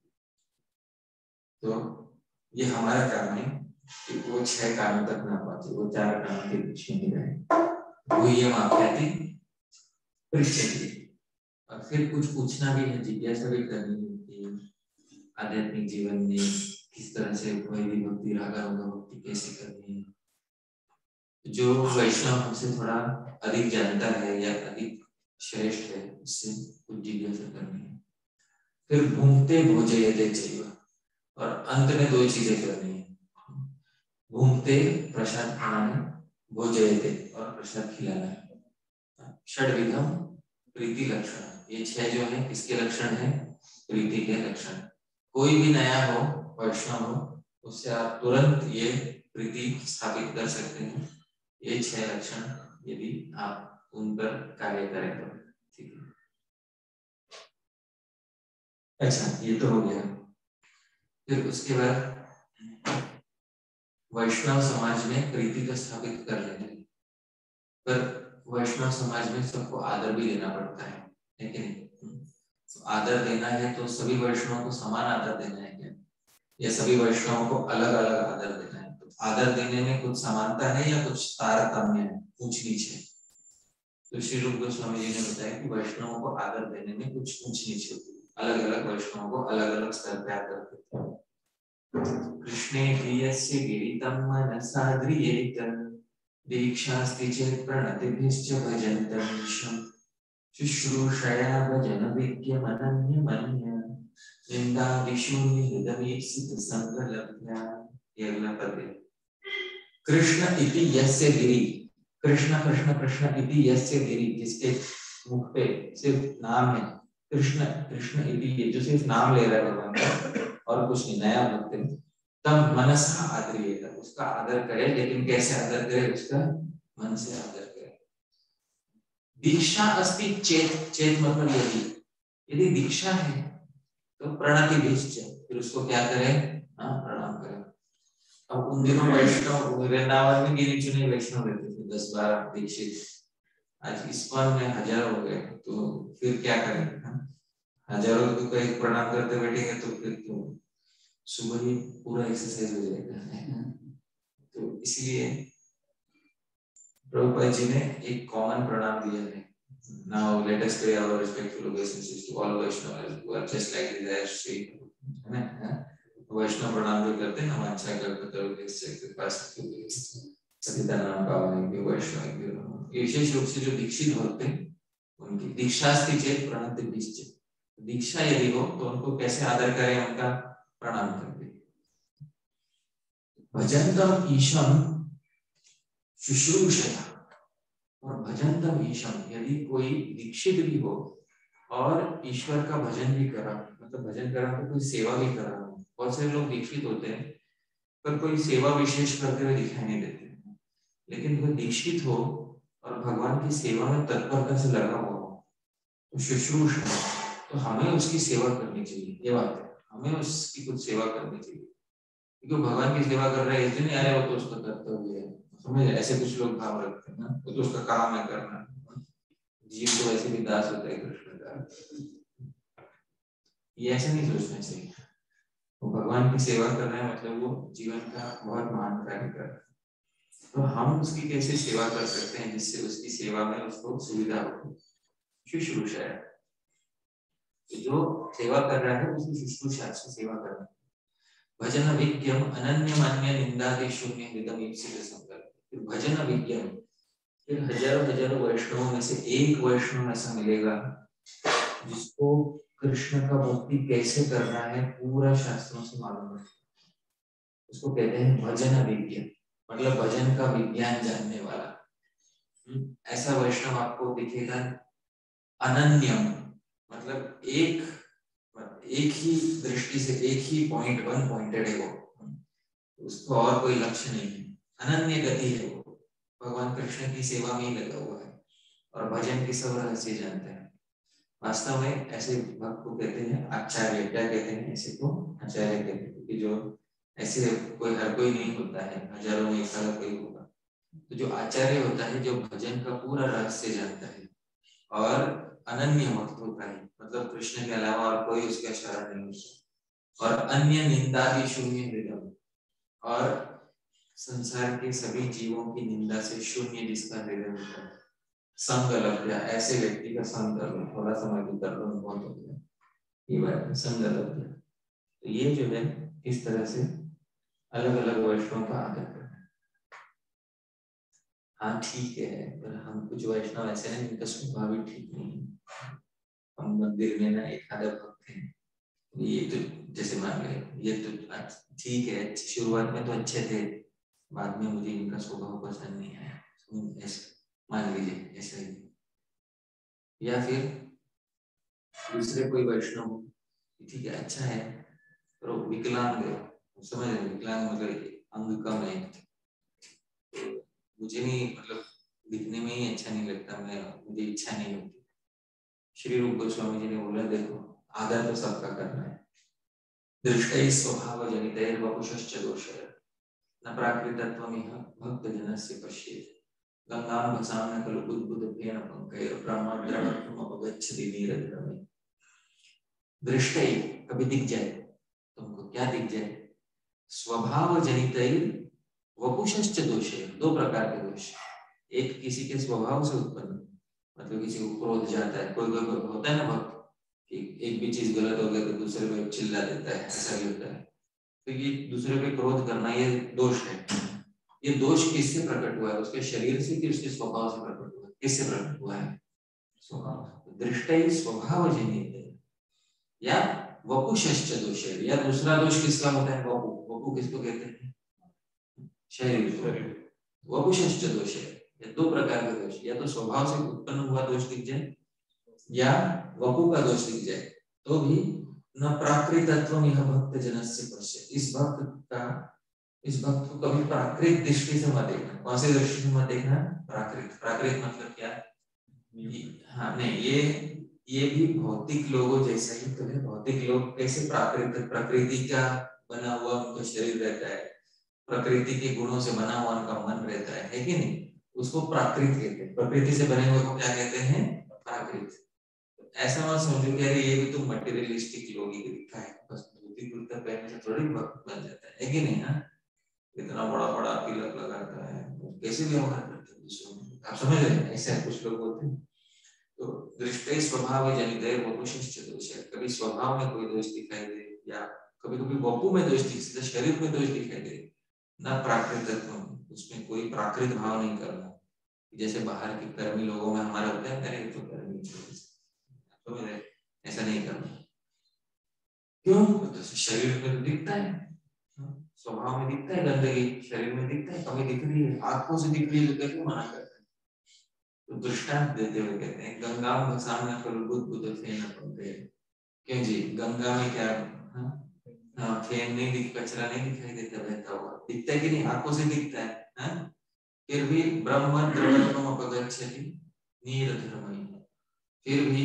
तो ये हमारा काम है कि वो 6 कानों तक ना पहुंचे, वो 4 कानों के बीच में ही रहे। वो ये मापयाति पृच्छति, और फिर कुछ पूछना भी है, जिज्ञासा भी करनी होती है आध्यात्मिक जीवन में, किस तरह से वैदिक भक्ति, रागानुगा भक्ति कैसे करनी है। जो वैष्णव हमसे थोड़ा अधिक जानता है या अधिक श्रेष्ठ है, उससे कुछ जिज्ञासा करनी है। फिर भूंगते भोजयते चैव, और अंत में 2 चीजें करनी है। भूंगते प्रसाद खाना, भोजयते और प्रसाद खिलाना। षड्विधम प्रीति लक्षण, ये 6 जो है किसके लक्षण है? प्रीति के लक्षण। कोई भी नया हो, वैष्णव हो, उससे आप तुरंत ये प्रीति स्थापित कर सकते हैं, ये 6 लक्षण यदि आप उन पर कार्य करें तो। ठीक है, अच्छा ये तो हो गया। फिर उसके बाद वैष्णव समाज में प्रीति को स्थापित कर लेंगे, पर वैष्णव समाज में सबको आदर भी देना पड़ता है कि नहीं? तो आदर देना है तो सभी वैष्णवों को समान आदर देना है क्या, या सभी वैष्णवों को अलग अलग आदर देना है? तो आदर देने में कुछ समानता है या कुछ तारतम्य है, ऊंच नीच है? तो श्री रूप गोस्वामी जी ने बताया कि वैष्णवों को आदर देने में कुछ ऊंच नीच होती है, अलग अलग वैष्णवों को अलग अलग स्तर पे आदर देते हैं। कृष्णे प्रियस्य गिरितं मनसा ध्रियेत, दीक्षास्ति चेत् प्रणतिभिश्च भजन्तमीशम्, शुश्रूषया भजन विद्यमनन्यमन्य, निन्दादिषु निहृतमीप्सित संगलभ्या। ये अगला पद है। कृष्ण इति यस्य गिरि, कृष्ण कृष्ण कृष्ण इति यस्य गिरि, जिसके मुख पे सिर्फ नाम है कृष्ण कृष्ण इति, जो सिर्फ नाम ले रहा है भगवान का और कुछ नहीं, नया भक्त है, तब मनसा आदरिएगा, उसका आदर करे। लेकिन कैसे आदर करे? उसका मन से आदर करे। दीक्षा अस्ति चेत, चेत मतलब यदि दीक्षा है तो प्रणति भेज, फिर उसको क्या करे? प्रणाम करे। अब उन दिनों वैष्णव वृंदावन में गिनी चुने वैष्णव रहते थे, 10-12 दीक्षित। आज इस्कॉन में हजारों हो गए, तो फिर क्या करें? हजारों को कोई प्रणाम करते बैठेंगे तो फिर तो सुबह ही पूरा एक्सरसाइज हो जाएगा। तो इसलिए प्रभुपाद जी ने एक कॉमन प्रणाम दिया है। Now let us pay our respectful obeisances to all Vaishnavas who are just like the Sri, है ना? वैष्णव प्रणाम जो करते हैं, वांछा कल्पतरुभ्यश्च कृपासिन्धुभ्यश्च पतितानां पावनेभ्यो वैष्णवेभ्यो, विशेष रूप से जो दीक्षित होते हैं उनकी दीक्षास्ति चेत प्रणतिभ्यश्च, दीक्षा यदि हो तो उनको कैसे आदर करें? उनका प्रणाम करके। भजन्तम ईशम शुश्रूषया, और भजन्तम ईशम, यदि कोई दीक्षित भी हो और ईश्वर का भजन भी करा, मतलब भजन करा तो कोई सेवा भी करा हो। बहुत सारे लोग दीक्षित होते हैं पर कोई सेवा विशेष करते हुए दिखाई नहीं देते, लेकिन कोई दीक्षित हो और भगवान की सेवा में तत्परता से लगा हुआ हो तो शुश्रूष, तो हमें उसकी सेवा करनी चाहिए। ये बात है, हमें उसकी कुछ सेवा करनी चाहिए, क्योंकि भगवान की सेवा कर रहे हैं इसलिए आ रहे हो तो उसका कर्तव्य है। समझ, ऐसे कुछ लोग भाव रखते हैं ना, तो उसका काम है करना। जीव तो वैसे भी दास होता है कृष्ण का, ये ऐसे नहीं सोचना चाहिए। वो भगवान की सेवा कर रहे हैं मतलब वो जीवन का बहुत महान कार्य कर रहे हैं, तो हम उसकी कैसे सेवा कर सकते हैं जिससे उसकी सेवा में उसको सुविधा हो? शुश्रूषा है, जो सेवा कर रहा है उसकी शुश्रूषा से सेवा करना। भजन विज्ञम अनन्य मान्य निंदादि शून्य हृदय ईप्सित संकल्प। फिर भजन विज्ञम, फिर हजारों हजारों वैष्णवों में से एक वैष्णव ऐसा मिलेगा जिसको कृष्ण का भक्ति कैसे करना है पूरा शास्त्रों से मालूम है। उसको कहते हैं भजन विज्ञ, मतलब भजन का विज्ञान जानने वाला। ऐसा वैष्णव आपको दिखेगा। अनन्यम मतलब एक ही दृष्टि से, एक ही पॉइंट, वन पॉइंटेड है वो, उसको और कोई लक्ष्य नहीं है। अनन्य गति है वो, भगवान कृष्ण की सेवा में ही लगा हुआ है और भजन की सब रहस्य जानते हैं। वास्तव में ऐसे भक्त को कहते हैं आचार्य। क्या कहते हैं ऐसे को? आचार्य कहते हैं, क्योंकि जो ऐसे कोई हर कोई नहीं होता है, हजारों में एक आध कोई होगा। तो जो आचार्य होता है, जो भजन का पूरा रहस्य जानता है और अनन्य भक्त होता है, मतलब कृष्ण के अलावा और कोई उसका शरण नहीं होता, और अन्य निंदादि शून्य हृदय, और संसार के सभी जीवों की निंदा से शून्य जिसका हृदय होता है। संग लग गया, ऐसे व्यक्ति का संग कर लो, थोड़ा समय भी कर लो, बहुत हो गया ये बात, संग लग गया। तो ये जो है इस तरह से अलग अलग वैष्णव का आदर करना। हाँ ठीक है, पर हम कुछ वैष्णव ऐसे हैं जिनका स्वभाव भी ठीक नहीं है। हम मंदिर में ना एक आधा भक्त हैं, ये तो जैसे मान ले, ये तो ठीक है, शुरुआत में तो अच्छे थे, बाद में मुझे इनका स्वभाव पसंद नहीं आया, मान लीजिए ऐसा ही। या फिर दूसरे कोई वैष्णव, ठीक है अच्छा है, पर विकलांग है, समझ रहे, विकलांग मतलब अंग कम है, मुझे नहीं, मतलब दिखने में ही अच्छा नहीं लगता, मुझे इच्छा नहीं होती। श्री रूप गोस्वामी जी ने बोला देखो, आदर तो सबका करना है। दृष्टै स्वभाव जनितैर वपुषश्च दोषः न प्राकृतत्वमिह भक्तजनस्य पश्येत् गंगां भसाम्य खलु बुद्बुदभ्येन पंकैः ब्रह्मद्रवत्वम् अपगच्छति नीरद्रमे। दृष्टै, कभी दिख जाए तुमको, क्या दिख जाए? स्वभाव जनितैर वपुषश्च दोषः, दो प्रकार के दोष। एक किसी के स्वभाव से उत्पन्न, मतलब किसी को क्रोध जाता है, कोई कोई होता है ना भक्त कि एक भी चीज गलत हो गया तो दूसरे को चिल्ला देता है, ऐसा भी होता है। तो ये दूसरे पे क्रोध करना ये दोष है। ये दोष किससे प्रकट हुआ है? उसके शरीर से कि उसके स्वभाव से प्रकट हुआ है? किससे प्रकट हुआ है? स्वभाव। दृष्टि स्वभाव जनित है, या वपुषश्च दोष है, या दूसरा दोष किसका होता है? वपु। वपु किसको कहते हैं? शरीर। वपुषश्च दोष है, या दो प्रकार के दोष, या तो स्वभाव से उत्पन्न हुआ दोष दिख जाए या वपु का दोष दिख जाए, तो भी न प्राकृतत्वम यह भक्त जनस्य पश्य, इस भक्त को कभी प्राकृत दृष्टि से मत देखना। कौन सी दृष्टि से मत देखना? प्राकृत। प्राकृत मतलब क्या? हाँ नहीं, ये भी भौतिक लोगों जैसा ही तो है। भौतिक लोग कैसे प्रकृति का बना हुआ उनका शरीर रहता है, प्रकृति के गुणों से बना हुआ उनका मन रहता है कि नहीं? उसको प्राकृत कहते हैं। प्रकृति से बने हुए को क्या कहते हैं? प्राकृत। ऐसा मत समझो कि अरे ये भी तो मटेरियलिस्टिक लोग ही दिखता है, बस धोती कुर्ता पहनने से थोड़ी भक्त बन जाता है कि नहीं? हाँ, इतना बड़ा बड़ा तिलक लगाता है, कैसे व्यवहार करते हैं दूसरों में, आप समझ रहे हैं? ऐसे कुछ लोग होते हैं। तो दृष्टि स्वभाव जनित है वो दोष है। कभी स्वभाव में कोई दोष दिखाई दे या कभी कभी वपु में दोष दिखाई, शरीर में दोष दिखाई दे, ना प्राकृतिक में, उसमें कोई प्राकृत भाव नहीं करना। जैसे बाहर के कर्मी लोगों में हमारा होता है, अरे तो कर्मी तो मेरे ऐसा नहीं करना। क्यों? तो शरीर में तो दिखता है, स्वभाव में दिखता है, गंदगी शरीर में दिखता है, कमी दिख रही है, आंखों से दिख रही है, तो कैसे मना करते हैं? तो दृष्टांत देते हुए कहते हैं गंगा में सामने करो बुद्ध बुद्ध फेन पंखे। क्यों जी? गंगा में क्या फेन नहीं दिख, कचरा नहीं दिखाई देता बहता हुआ, दिखता है कि नहीं? आंखों से दिखता है। फिर भी ब्रह्म द्रवत्वम अपगच्छति नीरधर्मणि, फिर भी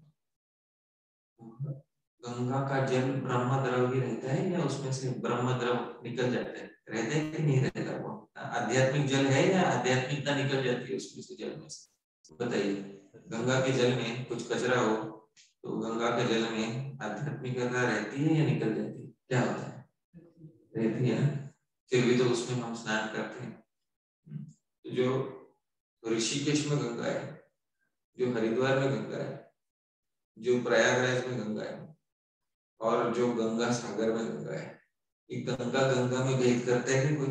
गंगा का जल ब्रह्म द्रव ही रहता है या उसमें से ब्रह्म द्रव निकल जाता है? रहता है कि नहीं रहता? वो आध्यात्मिक जल है या आध्यात्मिकता निकल जाती है उसमें से, जल में से? बताइए। गंगा के जल में कुछ कचरा हो तो गंगा के जल में आध्यात्मिकता रहती है या निकल जाती है? क्या होता है? रहती है ना। फिर भी तो उसमें हम स्नान करते हैं। तो जो ऋषिकेश में गंगा है, जो हरिद्वार में गंगा है, जो प्रयागराज में गंगा है, और जो गंगा सागर में गंगा है, ये गंगा में भेद करते हैं कोई?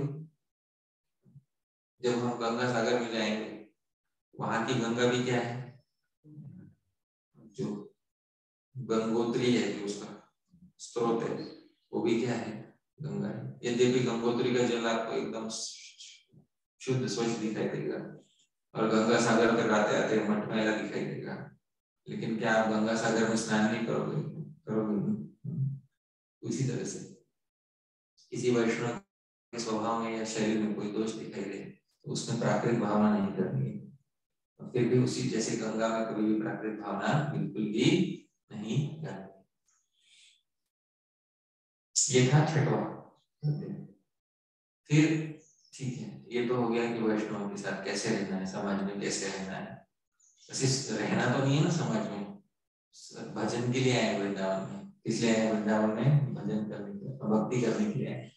जब हम गंगा सागर में जाएंगे, वहां की गंगा भी क्या है? जो गंगोत्री है, जो उसका स्रोत है, वो भी क्या है? गंगा है। यद्यपि गंगोत्री का जल आपको एकदम शुद्ध स्वच्छ दिखाई देगा और गंगा सागर तक आते आते मटमैला दिखाई देगा, लेकिन क्या आप गंगा सागर में स्नान नहीं करोगे? उसी तरह से किसी वैष्णव के स्वभाव में या शरीर में कोई दोष दिखाई दे तो उसमें प्राकृतिक भावना नहीं करनी है। और फिर भी उसी जैसे गंगा में कभी भी प्राकृतिक भावना बिल्कुल भी नहीं करनी। ये था छठवां। फिर ठीक है, ये तो हो गया कि वैष्णव के साथ कैसे रहना है, समाज में कैसे रहना है। बस रहना तो नहीं है ना समाज में, भजन के लिए आए वृंदावन में। इसलिए आए वृंदावन में भजन करने के लिए, भक्ति करने के लिए आए।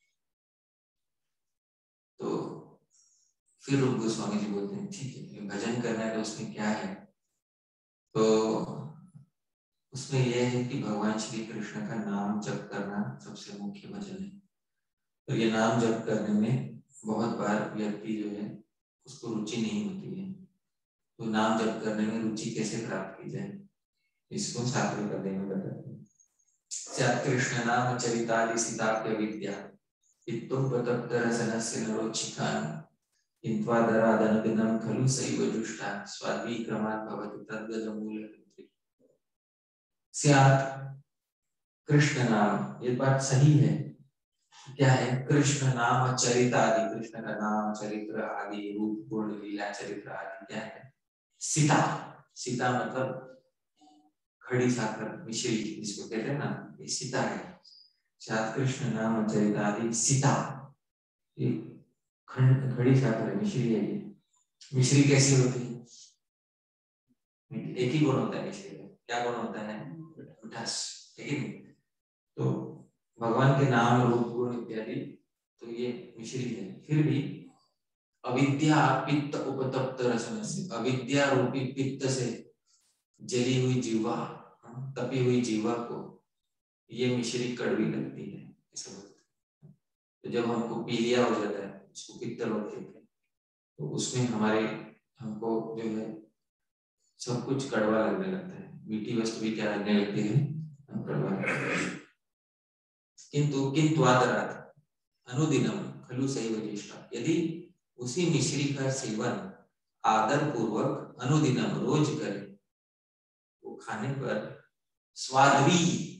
तो फिर रूप गोस्वामी जी बोलते हैं ठीक है, भजन करना है तो उसमें क्या है? तो उसमें यह है कि भगवान श्री कृष्ण का नाम जप करना सबसे मुख्य भजन है। तो ये नाम जप करने में बहुत बार व्यक्ति जो है उसको रुचि नहीं होती है। तो नाम जप करने में रुचि कैसे प्राप्त की जाए, इसको सातवें पद्य में बताते हैं। स्यात् कृष्ण नाम चरितादि सीताप्य विद्या इत्तम प्रतप्तरसनस्य नरोचिकान् इंत्वादरादनुदिनं खलु सैव जुष्टा स्वाद्विक्रमात् भवति तद्गजमूलकर्त्री। स्यात् कृष्ण नाम, ये बात सही है। क्या है? कृष्ण नाम चरित आदि, कृष्ण का नाम चरित्र आदि रूप गुण लीला चरित्र आदि क्या है? सीता। सीता मतलब खड़ी साकर मिश्री जिसको कहते हैं ना, ये सीता है। स्यात् कृष्ण नाम चरित आदि सीता, ये खड़ी साकर है, मिश्री है। ये मिश्री कैसी होती है? एक ही गुण होता है मिश्री का। क्या गुण होता है? मिठास, ठीक है। तो भगवान के नाम रूप गुण इत्यादि, तो ये मिश्री है। फिर भी अविद्या पित्त उपतप्त रसन से, अविद्या रूपी पित्त से जली हुई जीवा, तपी हुई जीवा को ये मिश्री कड़वी लगती है, ऐसा बोलते हैं। तो जब हमको पीलिया हो जाता है, उसको पित्त रोग कहते हैं, तो उसमें हमको जो है सब कुछ कड़वा लगने लगता है, मीठी वस्तु भी क्या लगने लगती है? कड़वा लगता है। किंतु आदरात अनुदिनम खलु सैव ज्येष्ठा, यदि उसी मिश्री का सेवन आदर पूर्वक अनुदिनम रोज करे, वो खाने पर स्वादवी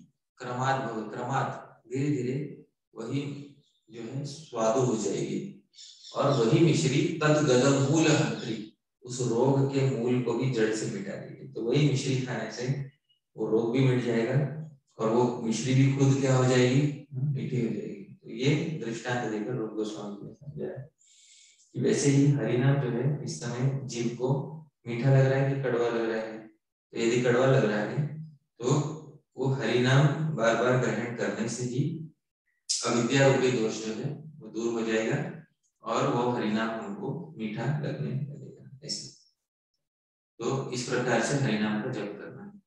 क्रमात धीरे धीरे वही जो है स्वादु हो जाएगी, और वही मिश्री तदगदम मूल हंत्री, उस रोग के मूल को भी जड़ से मिटा देगी। तो वही मिश्री खाने से वो रोग भी मिट जाएगा और वो मिश्री भी खुद क्या हो जाएगी, मीठी हो जाएगी। तो ये दृष्टांत देकर रूप गोस्वामी ने समझाया कि वैसे ही हरिनाम जो है इस समय जीव को मीठा लग रहा है कि कड़वा लग रहा है। तो यदि कड़वा लग रहा है तो वो हरिनाम बार बार ग्रहण करने से ही अविद्या रूपी दोष जो है वो दूर हो जाएगा और वो हरिनाम हमको मीठा लगने लगेगा। ऐसे तो इस प्रकार से हरिनाम का जप करना है।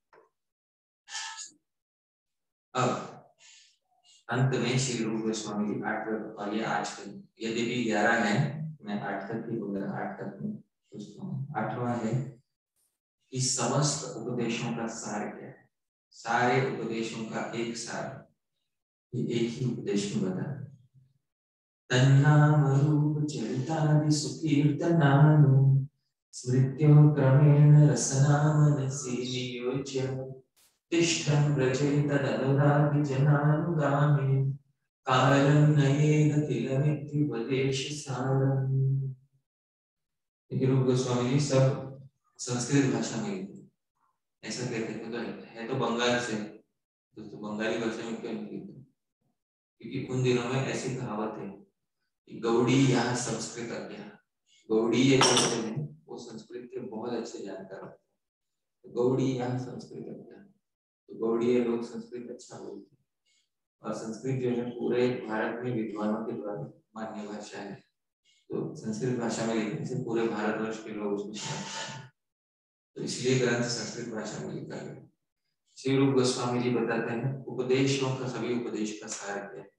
अब अंत में श्री रूप गोस्वामी जी 8 तक, और ये आज तक यद्यपि 11 है, मैं 8 तक ही बोल रहा, 8 तक में पूछता हूँ। 8वां है कि समस्त उपदेशों का सार क्या है। सारे उपदेशों का एक सार, ये एक ही उपदेश में बता, तन्नाम रूप चरितादि सुकीर्तनानु स्मृत्यो क्रमेण रसनामनसि नियोज्य तिष्ठन् व्रजेत तदनुरागि जनानुगामि कालं नयेद किलमित्युपदेश सारम्। रूप गोस्वामी जी सब संस्कृत भाषा में ऐसा कहते हैं, तो है तो बंगाल से, तो बंगाली भाषा में क्यों नहीं लिखते, क्योंकि उन दिनों में ऐसी कहावत है कि गौड़ी यहाँ संस्कृत अज्ञा। गौड़ी ये कहते हैं वो संस्कृत के बहुत अच्छे जानकार होते हैं। तो गौड़ी यहाँ संस्कृत अज्ञा, तो गौड़ीय लोग संस्कृत अच्छा बोलते हैं, और संस्कृत जो है पूरे भारत में विद्वानों के द्वारा मान्य भाषा है। तो संस्कृत भाषा में लिखने से पूरे भारतवर्ष के लोग उसको समझते हैं, तो इसलिए ग्रंथ संस्कृत भाषा में लिखा गया। श्री रूप गोस्वामी जी बताते हैं उपदेशों का, सभी उपदेश का सार क्या है।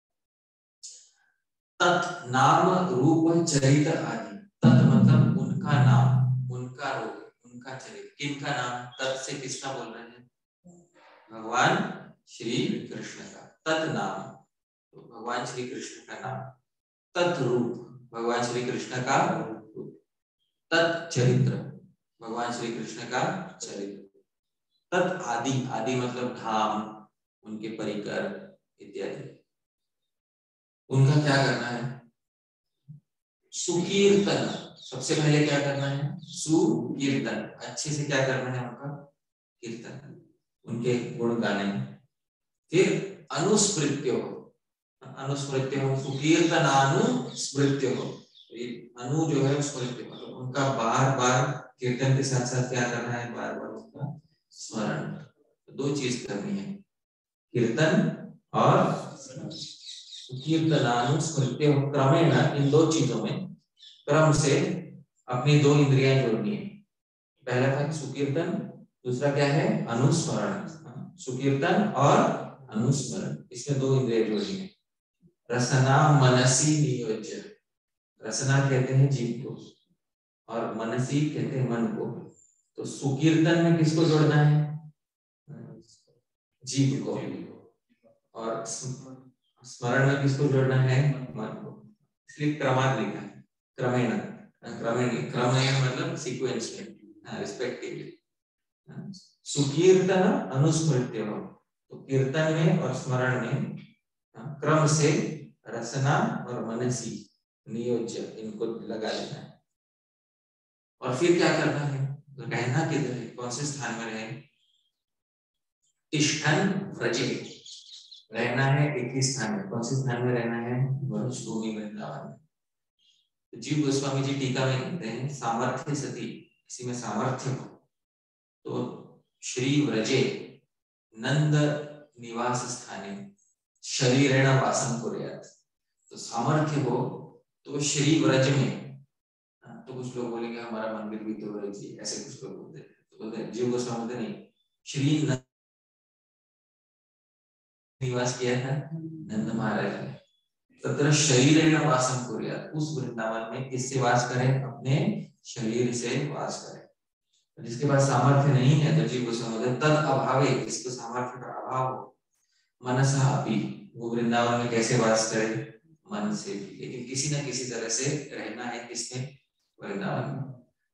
तत् नाम रूप चरित आदि, तत् मतलब उनका नाम, उनका रूप, उनका चरित्र, किनका नाम, तत् से किसका बोल रहे हैं, भगवान श्री कृष्ण का। तत् नाम तो भगवान श्री कृष्ण का नाम, तत् रूप भगवान श्री कृष्ण का रूप, तत् चरित्र भगवान श्री कृष्ण का चरित्र, तत् आदि, आदि मतलब धाम, उनके परिकर इत्यादि, उनका क्या करना है, सुकीर्तन, सबसे पहले क्या करना है, सुकीर्तन, अच्छे से क्या करना है, उनका कीर्तन, उनके गुण गाने। फिर अनुस्मृत्यो, अनुस्मृत्य हो, सुकीर्तनानुस्मृत्य हो, अनु जो है स्मृत्य, मतलब उनका बार बार कीर्तन के साथ साथ क्या करना है, बार बार उनका स्मरण। दो चीज करनी है, कीर्तन और कीर्तनानुस्मृत्य क्रमेण, इन दो चीजों में क्रम से अपनी दो इंद्रियां जोड़नी है। पहला था सुकीर्तन, दूसरा क्या है, अनुस्मरण। सुकीर्तन और अनुस्मरण, इसमें दो इंद्रियां जोड़नी है। रसना मनसी नियोज्य, रसना कहते हैं जीव को और मनसी कहते हैं मन को। तो सुकीर्तन में किसको जोड़ना है, जीव को, और स्मरण में किसको जोड़ना है, मन को। इसलिए क्रमात् लिखा है, क्रमेण, क्रमेण, क्रमेण मतलब सीक्वेंस में, रिस्पेक्टिवली। सुकीर्तन अनुस्मृत्य हो, तो कीर्तन में और स्मरण में क्रम से रसना और मनसी नियोज्य, इनको लगा लेना है। और फिर क्या करना है, रहना किधर है, कौन से स्थान में रहे, तिष्ठन व्रजे, रहना है एक ही स्थान में। कौन से स्थान में रहना है, भूमि वृंदावन में। तो जीव गोस्वामी जी टीका में कहते हैं सामर्थ्य सती, इसी में सामर्थ्य हो तो श्री व्रजे नंद निवास स्थाने शरीरेण वासम कुर्यात्। तो सामर्थ्य हो तो श्री व्रज में, तो कुछ लोग बोलेंगे हमारा मंदिर भी तो व्रज ही, ऐसे कुछ लोग बोलते हैं। तो बोलते हैं जीव गोस्वामी बोलते नहीं, श्री नंद निवास किया था नंद महाराज ने, तत्र शरीरेण वासम कुर्यात्, उस वृंदावन में किससे वास करें, अपने शरीर से वास करें। जिसके पास सामर्थ्य नहीं है तो जीव गोस्वामी बोलते तद अभावे, जिसको सामर्थ्य का अभाव हो, मनसा अपि, वो वृंदावन में कैसे वास करे, मन से भी, लेकिन किसी न किसी तरह से रहना है किसमें, वृंदावन में।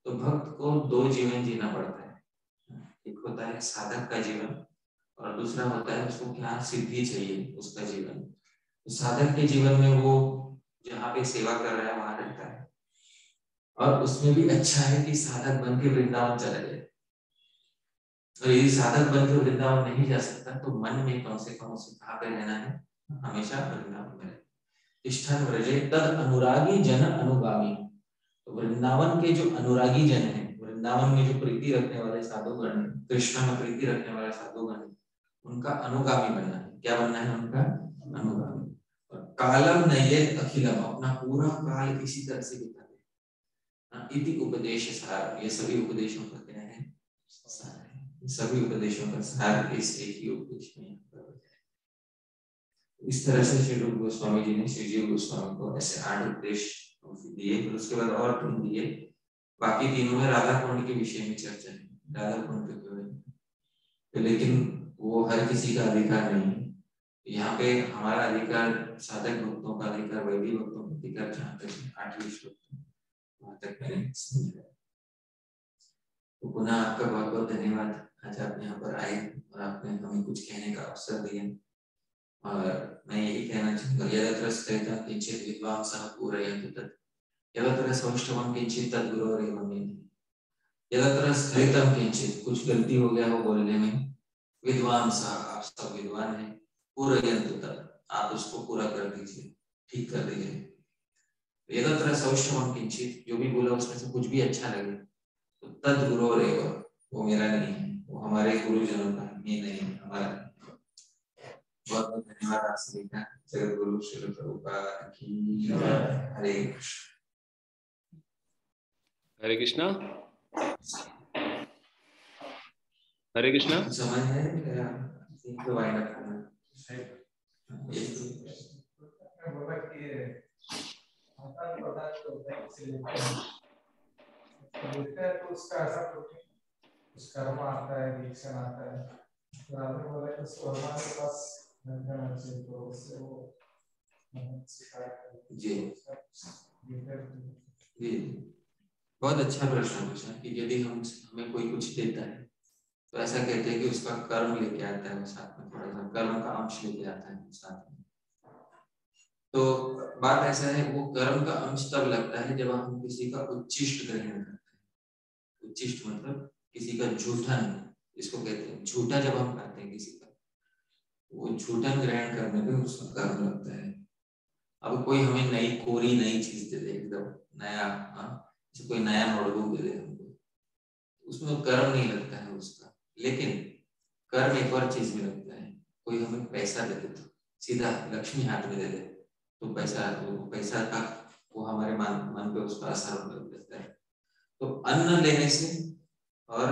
तो भक्त को दो जीवन जीना पड़ता है। एक होता है साधक का जीवन और दूसरा होता है उसको क्या सिद्धि चाहिए उसका जीवन। तो साधक के जीवन में वो जहाँ पे सेवा कर रहा है वहां रहता है, और उसमें भी अच्छा है कि साधक बन के वृंदावन चला जाए। और यदि साधक बन के वृंदावन नहीं जा सकता तो मन में कम से कम उसे कहाँ पे रहना है, हमेशा वृंदावन में। तिष्ठन व्रजे तद अनुरागी जन अनुगामी। तो वृंदावन के जो अनुरागी जन है, वृंदावन में जो प्रीति रखने वाले साधुगण है, कृष्ण में प्रीति रखने वाले साधुगण है, उनका अनुगामी बनना है। क्या बनना है? उनका अनुगामी। और कालम नयेत अखिलम, अपना पूरा काल किसी तरह से बिता दे। इति उपदेश सार, ये सभी उपदेशों का क्या है? सार है। सभी उपदेशों का सार इस एक ही उपदेश में है। इस तरह से श्री रूप गोस्वामी जी ने श्री जीव गोस्वामी को ऐसे 8 उपदेश दिए। फिर उसके बाद और 3 दिए। बाकी तीनों में राधा कुंड के विषय में चर्चा है, राधा कुंड के बारे में। तो लेकिन वो हर किसी का अधिकार नहीं है। यहाँ पे हमारा अधिकार, साधक भक्तों का अधिकार, वैदिक भक्तों का अधिकार जहाँ तक 8वें श्लोक वहां तक मैंने समझा। तो पुनः आपका बहुत बहुत धन्यवाद, आज आप यहाँ पर आए और आपने हमें कुछ कहने का अवसर दिया। और मैं यही कहना चाहूँगा, यदत्र स्थैता किंचित विद्वांसः पूरयन्तु तत्, यदत्र सौष्ठवं किंचित तद्गुरोरेव मेति, यदत्र स्थैतं किंचित, कुछ गलती हो गया हो बोलने में, विद्वांसः, आप सब विद्वान हैं, पूरयन्तु तत्, आप उसको पूरा कर दीजिए, ठीक कर दीजिए। यदत्र सौष्ठवं किंचित, जो भी बोला उसमें से कुछ भी अच्छा लगे तो तद्गुरोरेव, वो मेरा नहीं है, वो हमारे गुरुजनों का है, ये नहीं है हमारा। बहुत बहुत धन्यवाद आप सभी का। जगत गुरु श्री प्रभुपाद की जय। हरे कृष्ण। हरे कृष्णा। हरे कृष्णा। समय है मेरा इनको वाइंड अप करना तो उसका ऐसा उस कर्म आता है, दीक्षण आता है, तो आपने बोला कि उसको भगवान के पास करना चाहिए, तो उससे वो जी जी बहुत अच्छा प्रश्न पूछा कि यदि हमें कोई कुछ देता है तो ऐसा कहते हैं कि उसका कर्म लेके आता है, वो साथ में थोड़ा सा कर्म का अंश लेके आता है साथ में। तो बात ऐसा है, वो कर्म का अंश तब लगता है जब हम किसी का उच्छिष्ट ग्रहण करते हैं। उच्छिष्ट मतलब किसी का झूठन, इसको कहते हैं झूठा। जब हम खाते हैं किसी का, वो झूठन ग्रहण करने पे उसका कर्म लगता है। अब कोई हमें नई कोरी नई चीज दे दे, एकदम नया, जैसे कोई नया नोटबुक दे दे हमको, उसमें कर्म नहीं लगता है उसका। लेकिन कर्म एक और चीज में लगता है। कोई हमें पैसा दे दे तो सीधा लक्ष्मी हाथ में दे दे तो पैसा का वो हमारे मन पे उसका असर लग जाता है। तो अन्न लेने से और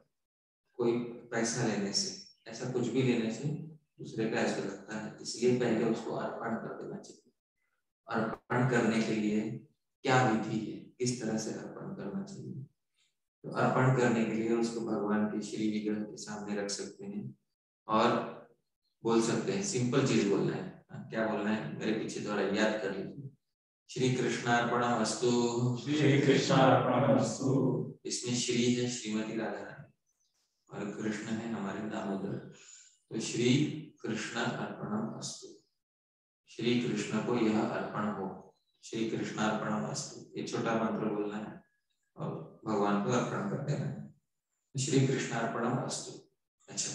कोई पैसा लेने से, ऐसा कुछ भी लेने से दूसरे का ऐसा लगता है, इसलिए पहले उसको अर्पण कर देना चाहिए। अर्पण करने के लिए क्या विधि है, किस तरह से अर्पण करना चाहिए? तो अर्पण करने के लिए उसको भगवान के श्री विग्रह के सामने रख सकते हैं और बोल सकते हैं, सिंपल चीज बोलना है। क्या बोलना है, मेरे पीछे थोड़ा याद कर लीजिए। श्री कृष्णार्पणमस्तु, श्री कृष्णार्पणमस्तु। इसमें श्री है श्रीमती राधा रानी और कृष्ण है हमारे दामोदर। तो श्री कृष्ण अर्पणमस्तु, श्री कृष्ण को यह अर्पण हो। श्री कृष्णार्पणमस्तु, ये छोटा मंत्र बोलना है और भगवान को अर्पण कर देना है। श्री कृष्णार्पणमस्तु। अच्छा,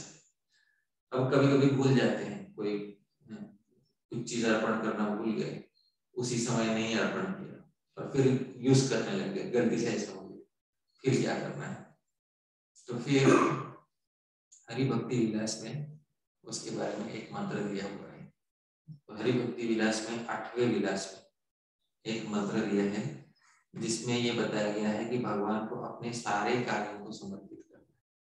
अब कभी कभी भूल जाते हैं, कोई कुछ चीज अर्पण करना भूल गए, उसी समय नहीं अर्पण किया और फिर यूज करने लग गए, गलती से ऐसा हो गया, फिर क्या करना है? तो फिर हरि भक्ति विलास में उसके बारे में एक मंत्र दिया हुआ है। तो हरि भक्ति विलास में 8वें विलास में एक मंत्र दिया है जिसमें ये बताया गया है कि भगवान को अपने सारे कार्यों को समर्पित करना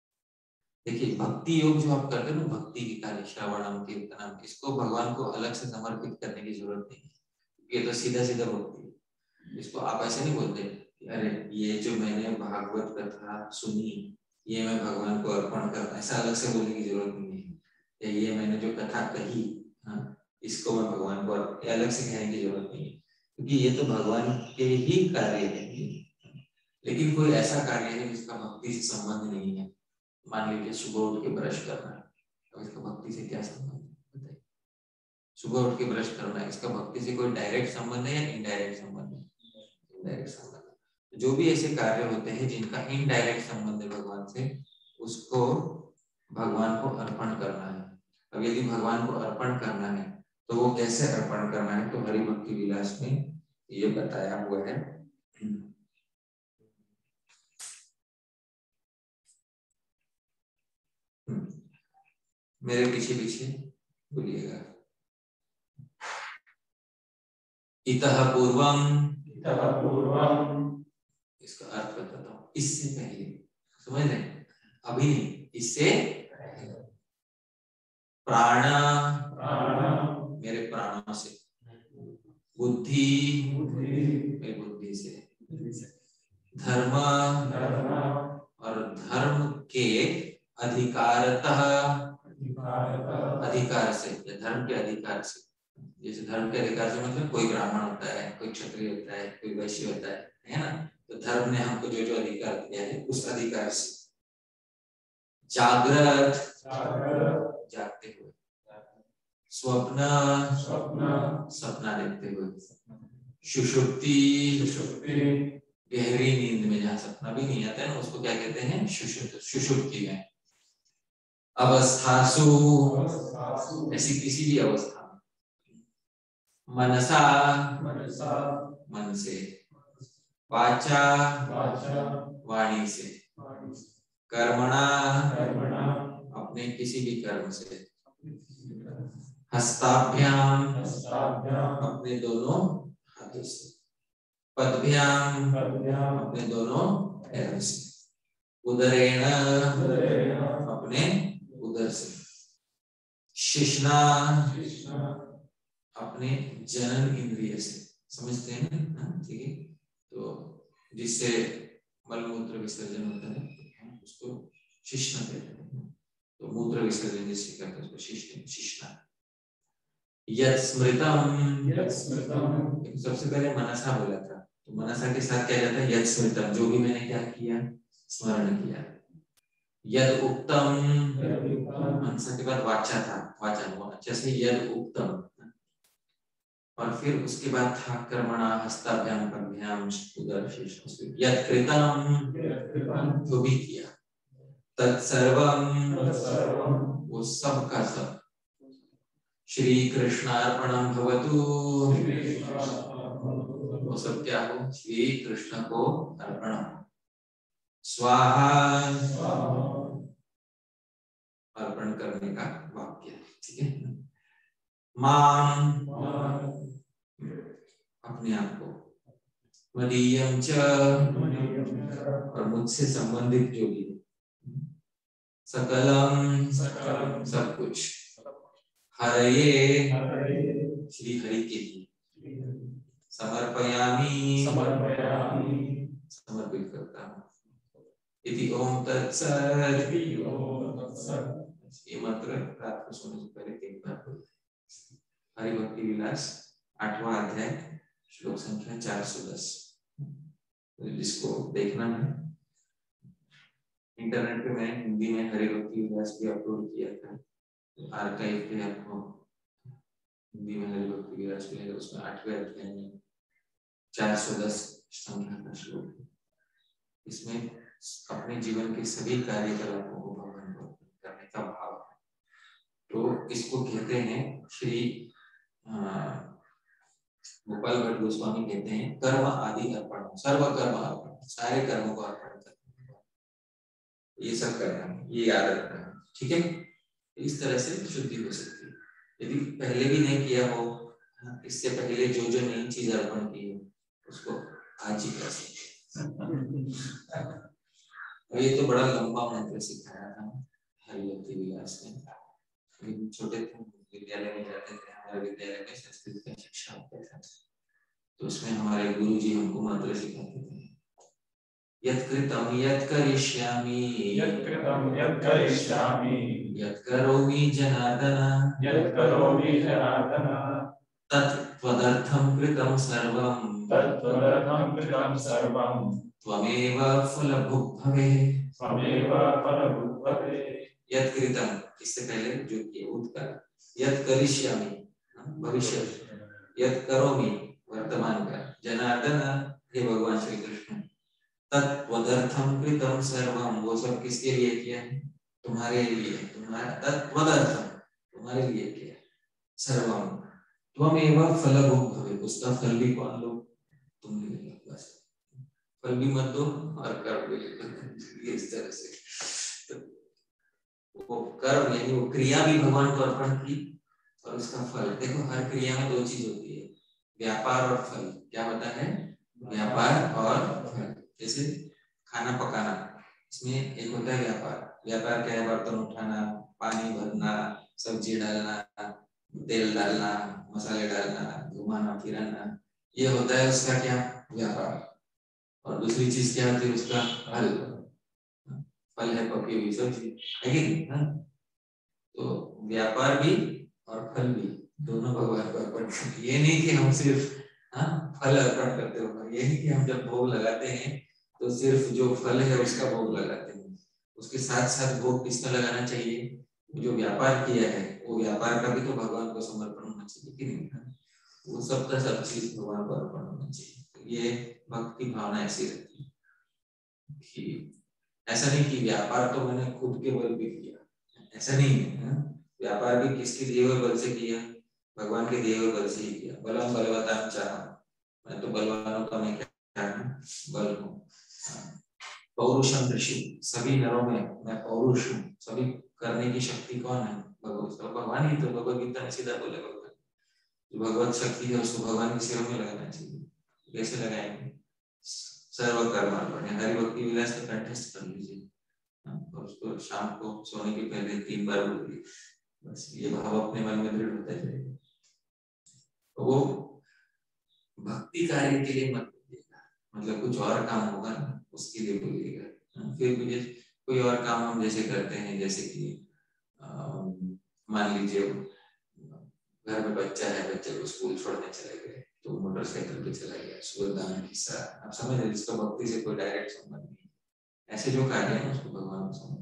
है। देखिए, भक्ति योग जो आप करते हैं ना, भक्ति के कार्य, श्रवणम कीर्तनम, इसको भगवान को अलग से समर्पित करने की जरूरत नहीं है। ये तो सीधा सीधा भक्ति है। इसको आप ऐसे नहीं बोलते कि अरे ये जो मैंने भागवत कथा सुनी ये मैं भगवान को अर्पण करता, ऐसा अलग से बोलने की जरूरत नहीं है। या ये मैंने जो कथा कही, इसको मैं भगवान को अलग से कहने की जरूरत नहीं है, क्योंकि ये तो भगवान के ही कार्य है। लेकिन कोई ऐसा कार्य है जिसका भक्ति से संबंध नहीं है, मान लीजिए सुबह उठ के ब्रश करना है, अब इसका भक्ति से क्या संबंध है बताइए? सुबह उठ के ब्रश करना है, इसका भक्ति से कोई डायरेक्ट संबंध है या इनडायरेक्ट संबंध है? इनडायरेक्ट संबंध है। जो भी ऐसे कार्य होते हैं जिनका इनडायरेक्ट संबंध है भगवान से, उसको भगवान को अर्पण करना है। अब यदि भगवान को अर्पण करना है तो वो कैसे अर्पण करना है, तो हरि भक्ति विलास में ये बताया हुआ है। मेरे पीछे पीछे बोलिएगा। इतः पूर्वम, इसका अर्थ बताता हूँ। इससे पहले, समझ रहे? अभी नहीं, इससे प्राण, मेरे प्राणों से, बुद्धि, मेरी बुद्धि से, धर्म, और धर्म के अधिकारतः, अधिकार से, धर्म के अधिकार से। जैसे धर्म के अधिकार से मतलब कोई ब्राह्मण होता है, कोई क्षत्रिय होता है, कोई वैश्य होता है ना? तो धर्म ने हमको जो जो अधिकार दिया है उस अधिकार से। जागृत, जागते हुए। स्वप्न, सपना देखते हुए। सुषुप्ति, गहरी नींद में जहाँ सपना भी नहीं आता है ना, उसको क्या कहते हैं? सुषुप्ति में। अवस्थासु, ऐसी किसी भी अवस्था में। मनसा, मन से। वाचा, वाणी से। कर्मणा, अपने किसी भी कर्म से। हस्ताभ्याम, अपने दोनों हाथों से। पदभ्याम, अपने दोनों पैरों से। उदरेण, अपने उदर से। शिश्ना, अपने जनन इंद्रिय से। समझते हैं ना? ठीक है। तो जिससे मलमूत्र विसर्जन होता है उसको शिश्ना कहते हैं। तो मूत्र विसर्जन जिससे करते हैं उसको शिश्ना। यत् स्मृतम, सबसे पहले मनसा बोला था, तो मनसा के साथ क्या जाता है? यत् स्मृतम, जो भी मैंने क्या किया, स्मरण किया। यद उक्तम, मनसा के बाद वाचा था, वाचा हुआ अच्छा से यद उक्तम, और फिर उसके बाद था कर्मणा, हस्ताभ्याम, पदभ्याम, उदर, शीर्ष। यद कृतम, जो भी किया। तत्सर्वम, वो सब का सब। श्री कृष्णार्पणम भवतु, वो सब क्या हो? श्री कृष्ण को अर्पण हो। स्वाहा, अर्पण करने का वाक्य, ठीक है। माम, अपने आप को। मदीयम च, और मुझसे संबंधित जो भी है। सकलम, सब कुछ। हरये, श्री हरि के लिए। समर्पयामि, समर्पित करता हूँ। इति ओम तत्सत्, ये मंत्र रात को सोने से पहले 3 बार बोलते हैं। हरि भक्ति विलास 8वां अध्याय, श्लोक संख्या 410। जिसको देखना है, इंटरनेट पे मैं हिंदी में हरि भक्ति विलास भी अपलोड किया था, तो आर्काइव पे आपको हिंदी में हरि भक्ति विलास मिलेगा। उसमें 8वें अध्याय में 410 संख्या का श्लोक है। इसमें अपने जीवन के सभी कार्यकलापों को भगवान को करने का भाव है। तो इसको कहते हैं श्री गोपाल भट्ट गोस्वामी कहते हैं कर्म आदि अर्पण, सर्व कर्म अर्पण, सारे कर्मों को अर्पण करना, ये सब करना है, ये याद रखना है, ठीक है। इस तरह से शुद्धि हो सकती है। यदि पहले भी नहीं किया हो, इससे पहले जो जो नई चीज अर्पण की है उसको आज ही कर सकते। ये तो बड़ा लंबा मंत्र सिखाया था हरि भक्ति विलास में। छोटे थे, विद्यालय में जाते थे, हमारे विद्यालय में संस्कृत की शिक्षा होता था, तो उसमें हमारे गुरु जी हमको मंत्र सिखाते थे। यत् कृतं यत् करिष्यामि, यत् कृतं यत् करिष्यामि, यत् करोमि जनार्दन, यत् करोमि जनार्दन, तत्त्वदर्थं कृतं सर्वं त्वमेव फलभुग्भवे यत् कृतं, इससे पहले जो किया उत्तर, यत् करिष्यामि भविष्य, यत् करोमि वर्तमान का, जनार्दन हे भगवान श्री कृष्ण, तत्त्वदर्थं कृतं सर्वं, वो सब किसके लिए किया है? तुम्हारे लिए, तुम्हारा तत्त्वदर्थं, तुम्हारे लिए किया, सर्वं त्वमेव फलभुग्भवे, उसका फल भी कौन लो? तुम ले लो, बस फल भी मत दो और कर्म भी ले लो, इस तरह से। तो वो कर्म यानी वो क्रिया भी भगवान को अर्पण की और उसका फल, देखो हर क्रिया में दो चीज होती है, व्यापार और फल। क्या होता है? व्यापार और फल। जैसे खाना पकाना, इसमें एक होता है व्यापार। व्यापार क्या है? बर्तन उठाना, पानी भरना, सब्जी डालना, तेल डालना, मसाले डालना, घुमाना फिराना, ये होता है उसका क्या? व्यापार। और दूसरी चीज क्या होती है? उसका फल। फल है पकी हुई सब्जी, है कि नहीं? तो व्यापार भी और फल भी दोनों भगवान को अर्पण करते। ये नहीं कि हम सिर्फ फल अर्पण करते हो, ये नहीं कि हम जब भोग लगाते हैं तो सिर्फ जो फल है उसका भोग लगाते हैं, उसके साथ साथ भोग किसका लगाना चाहिए? जो व्यापार किया है वो व्यापार का भी तो भगवान को समर्पण होना चाहिए कि नहीं? वो सब का सब चीज भगवान को अर्पण होना चाहिए। तो ये भक्ति भावना ऐसी रहती है कि ऐसा नहीं कि व्यापार तो मैंने खुद के बल पे किया, ऐसा नहीं है। व्यापार भी किसके दिए हुए बल से किया? भगवान के दिए हुए बल से ही किया। बलम बलवताम चाह, मैं तो बलवानों का मैं क्या हूँ? बल हूँ। पौरुषम ऋषि, सभी नरों में मैं पौरुष हूँ। सभी करने की शक्ति कौन है? भगवान ही तो। भगवत गीता में सीधा बोले भगवान, जो भगवत शक्ति है उसको भगवान के सिरों में लगाना चाहिए। कैसे लगाएंगे? सर्व कर्मार्पण। हरि भक्ति विलास का कंठस्थ कर लीजिए और उसको शाम को सोने के पहले 3 बार बोलिए, बस ये भाव अपने मन में दृढ़ होता जाएगा। तो वो भक्ति कार्य के लिए मत बोलिएगा, मतलब कुछ और काम होगा ना उसके लिए बोलिएगा। फिर मुझे कोई और काम हम जैसे करते हैं, जैसे कि मान लीजिए घर में बच्चा है, बच्चे को स्कूल छोड़ने चले गए तो मोटरसाइकिल पे चला गया, सूर्यदान किस्सा, आप समझ रहे, जिसका भक्ति से कोई डायरेक्ट संबंध नहीं, ऐसे जो कार्य है उसको भगवान को समझ।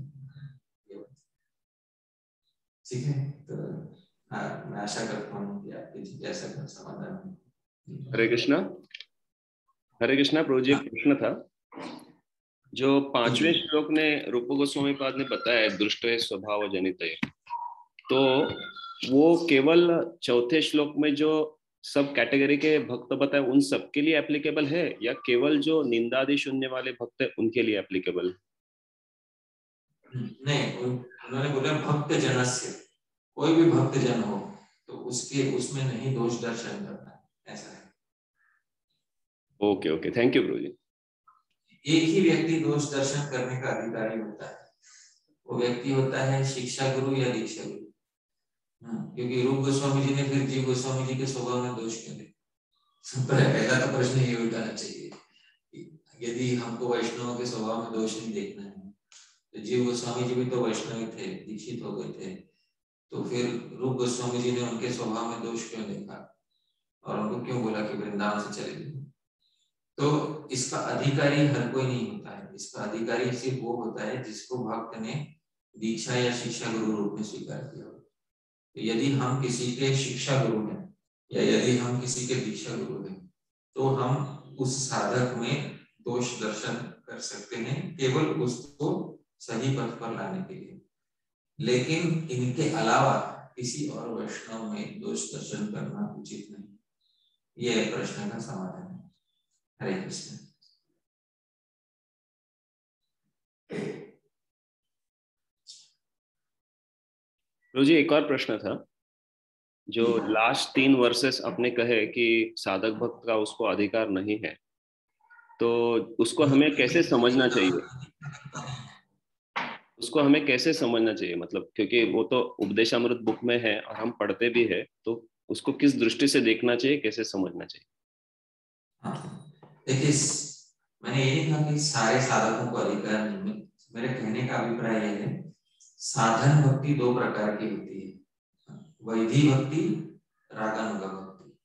ठीक है, तो मैं आशा करता हूँ कि आपके जिज्ञासा का समाधान। हरे कृष्णा। हरे कृष्णा। प्रभु जी, एक प्रश्न था। जो 5वें श्लोक ने रूप गोस्वामी पाद ने बताया दुष्ट स्वभाव जनित है, तो वो केवल चौथे श्लोक में जो सब कैटेगरी के भक्त बताए उन सब के लिए एप्लीकेबल है, या केवल जो निंदादि शून्य वाले भक्त है उनके लिए एप्लीकेबल है? नहीं, उन्होंने बोला भक्त जनस्य, कोई भी भक्त जन हो तो उसके उसमें नहीं दोष दर्शन करना, ऐसा है। Okay okay, thank you Prabhu ji. एक ही व्यक्ति दोष दर्शन करने का अधिकारी होता है, वो व्यक्ति होता है शिक्षा गुरु या दीक्षा गुरु। क्योंकि रूप गोस्वामी जी ने फिर जीव गोस्वामी जी के स्वभाव में दोष क्यों देखा? पहला तो प्रश्न ये उठाना चाहिए, यदि हमको वैष्णव के स्वभाव में दोष नहीं देखना है तो जीव गोस्वामी जी भी तो वैष्णव थे, दीक्षित हो गए थे, तो फिर रूप गोस्वामी जी ने उनके स्वभाव में दोष क्यों देखा और उनको क्यों बोला कि वृंदावन से चले जाओ? तो इसका अधिकारी हर कोई नहीं होता है, इसका अधिकारी सिर्फ वो होता है जिसको भक्त ने दीक्षा या शिक्षा गुरु रूप में स्वीकार किया हो। तो यदि हम किसी के शिक्षा गुरु हैं या यदि हम किसी के दीक्षा गुरु हैं तो हम उस साधक में दोष दर्शन कर सकते हैं, केवल उसको सही पथ पर लाने के लिए। लेकिन इनके अलावा किसी और वैष्णव में दोष दर्शन करना उचित नहीं। यह प्रश्न का समाधान है। हरे कृष्ण। प्रभु जी, एक और प्रश्न था। जो लास्ट 3 वर्सेस आपने कहे कि साधक भक्त का उसको अधिकार नहीं है, तो उसको हमें कैसे समझना चाहिए? उसको हमें कैसे समझना चाहिए, मतलब क्योंकि वो तो उपदेशामृत बुक में है और हम पढ़ते भी है, तो उसको किस दृष्टि से देखना चाहिए, कैसे समझना चाहिए? देखिए, मैंने ये नहीं कहा कि सारे साधकों को अधिकार नहीं। मेरे कहने का अभिप्राय यह है, साधन भक्ति 2 प्रकार की होती है, वैधि भक्ति, रागानुगा भक्ति।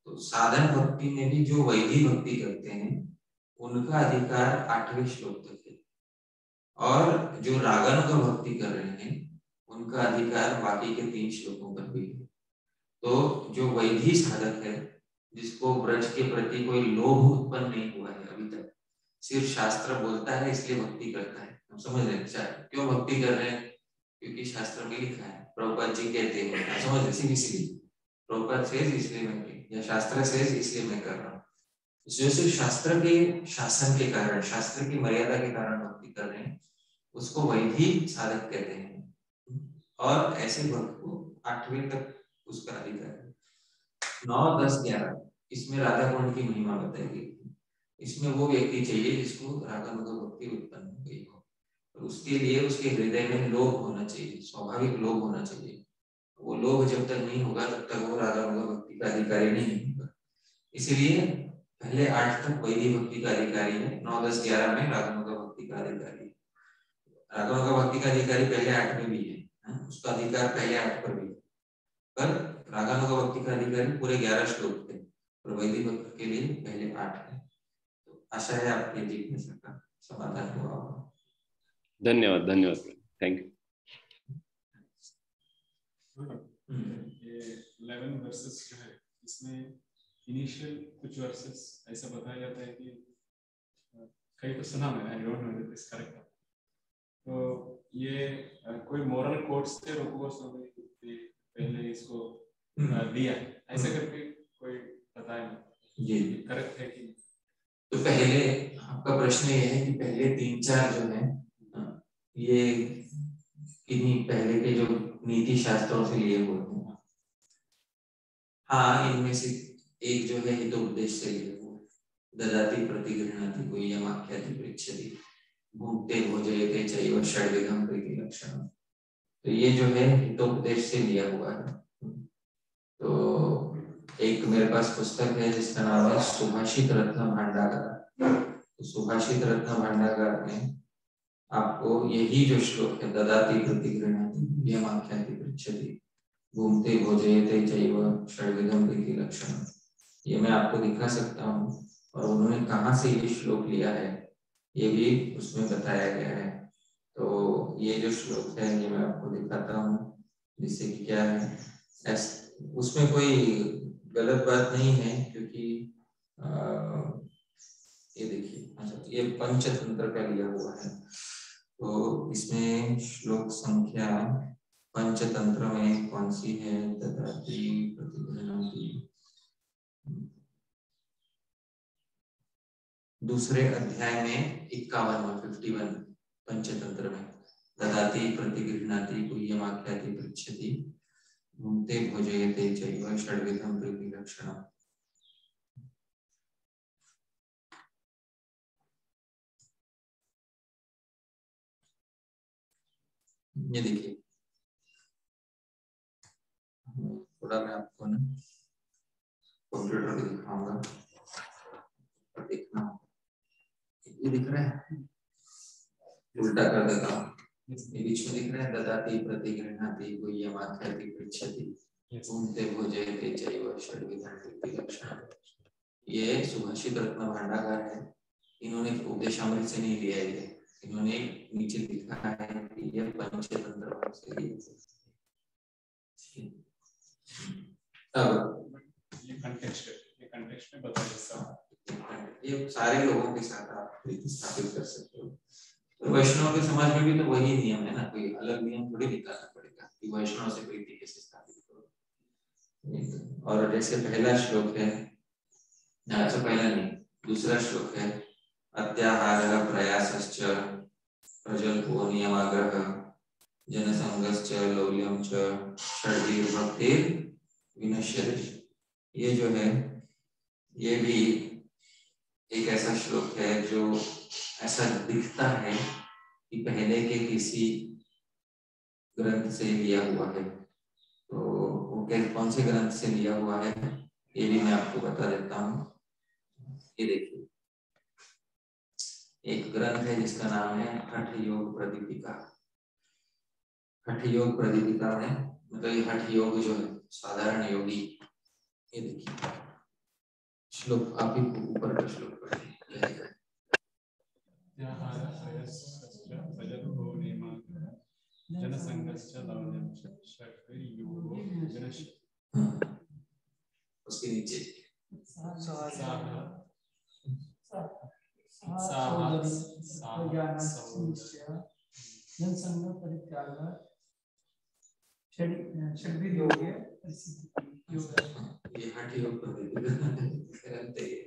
तो साधन भक्ति में भी जो वैदिक भक्ति करते हैं उनका अधिकार 8वें श्लोक तक है, और जो रागानुगा भक्ति कर रहे हैं उनका अधिकार बाकी के 3 श्लोकों पर भी है। तो जो वैदिक साधक है, जिसको ब्रज के प्रति कोई लोभ उत्पन्न नहीं हुआ है अभी तक, सिर्फ शास्त्र बोलता है इसलिए भक्ति करता है, हम समझ रहे हैं क्यों भक्ति कर रहे हैं, क्योंकि शास्त्र में लिखा है, प्रभुपाद जी कहते हैं, आप समझ रहे, इसलिए प्रभुपाद से इसलिए मैं, या शास्त्र से इसलिए मैं कर रहा हूँ। जो सिर्फ शास्त्र के शासन के कारण, शास्त्र की मर्यादा के कारण भक्ति कर रहे हैं, उसको वैदिक साधक कहते हैं। और ऐसे भक्त को 8वें तक उसका अधिकार है। 9, 10, 11 इसमें राधा कुंड की महिमा बताई गई। इसमें वो व्यक्ति चाहिए जिसको रागानुगा भक्ति उत्पन्न हो गई हो, और उसके लिए उसके हृदय में लोभ होना चाहिए, स्वाभाविक लोभ होना चाहिए। वो लोभ जब तक नहीं होगा तब तक वो रागानुगा भक्ति का अधिकारी नहीं होगा। इसीलिए पहले 8 तक वैदिक भक्ति का अधिकारी है, 9, 10, 11 में रागानुगा भक्ति का अधिकारी है। रागानुगा भक्ति का अधिकारी पहले 8 में भी है, उसका अधिकार पहले 8 पर भी है, पर रागानुगा भक्ति का अधिकारी पूरे 11 श्लोक थे, और वैदिक भक्ति के लिए पहले 8 है। तो आशा है आपके जिज्ञासा का समाधान हुआ होगा। धन्यवाद, धन्यवाद, थैंक यू। ये 11 वर्सेस जो है, इसमें इनिशियल कुछ वर्सेस ऐसा बताया जाता है कि कहीं तो सुना मैंने, I don't know this correct, तो ये कोई मोरल कोड्स थे रूप गोस्वामी पहले इसको दिया, ऐसा करके कोई बताया जी करेक्ट है कि? तो पहले आपका प्रश्न ये है कि पहले 3-4 जो है ये इन्हीं पहले के जो नीति शास्त्रों से लिए हुए हैं। हाँ, इनमें से एक जो है हितोपदेश से लिए हुए, ददाति प्रतिगृह्णाति गुह्यमाख्याति पृच्छति भुङ्क्ते भोजयते चैव षड्विधं प्रीति लक्षणम्। तो ये जो है हितोपदेश से लिया हुआ है। तो एक मेरे पास पुस्तक है जिसका नाम है सुभाषित रत्न भांडागार। तो सुभाषित रत्न भांडागार में आपको यही जो श्लोक है, ददाति प्रतिगृह्णाति गुह्यमाख्याति पृच्छति भुङ्क्ते भोजयते चैव षड्विधं प्रीति लक्षणम्, ये मैं आपको दिखा सकता हूँ, और उन्होंने कहाँ से ये श्लोक लिया है ये भी उसमें बताया गया है। तो ये जो श्लोक है ये मैं आपको दिखाता हूँ, जिससे कि क्या है, उसमें कोई गलत बात नहीं है, क्योंकि ये देखिए, अच्छा ये पंचतंत्र का लिया हुआ है। तो इसमें श्लोक संख्या पंचतंत्र में कौन सी है, ददाति प्रतिगृह्णाति, दूसरे अध्याय में 51 पंचतंत्र में ददाति प्रतिगृह्णाति गुह्यमाख्याति पृच्छति भुङ्क्ते भोजयते चैव षड्विधं प्रीति लक्षणम्। ये देखिए, थोड़ा मैं आपको ना कंप्यूटर पे दिखाऊंगा, देखना, ये दिख रहा है, उल्टा कर देता हूँ, ये बीच में दिख रहा है, ददाति प्रतिगृह्णाति गुह्यमाख्याति पृच्छति भुङ्क्ते भोजयते चैव षड्विधं प्रीति लक्षणम्। ये सुभाषित रत्न भांडागार है, इन्होंने उपदेशामृत से नहीं लिया है, इन्होंने नीचे लिखा है कि यह पंचतंत्र से लिया है। अब ये कंटेक्स्ट में बताइए सब, ये सारे लोगों के साथ आप प्रीति स्थापित कर सकते हो। तो वैष्णव के समाज में भी तो वही नियम है ना, कोई अलग नियम थोड़ी निकालना पड़ेगा कि वैष्णव से प्रीति कैसे स्थापित करो। और जैसे पहला श्लोक है, अच्छा पहला नहीं, दूसरा श्लोक है, अत्याहारः प्रयासश्च प्रजल्पो नियमाग्रहः जनसंगश्च लौल्यं च षड्भिर्भक्तिर् विनश्यति। ये जो है ये भी एक ऐसा श्लोक है जो ऐसा दिखता है कि पहले के किसी ग्रंथ से लिया हुआ है। तो वो कौन से ग्रंथ से लिया हुआ है ये भी मैं आपको बता देता हूँ। ये देखिए, एक ग्रंथ है जिसका नाम है हठ योग प्रदीपिका। हठ योग प्रदीपिका में मतलब ये हठ योग जो है साधारण योगी, ये देखिए श्लोक आप ही ऊपर का श्लोक पढ़िए। उसके नीचे ये हठ योग ग्रंथ है।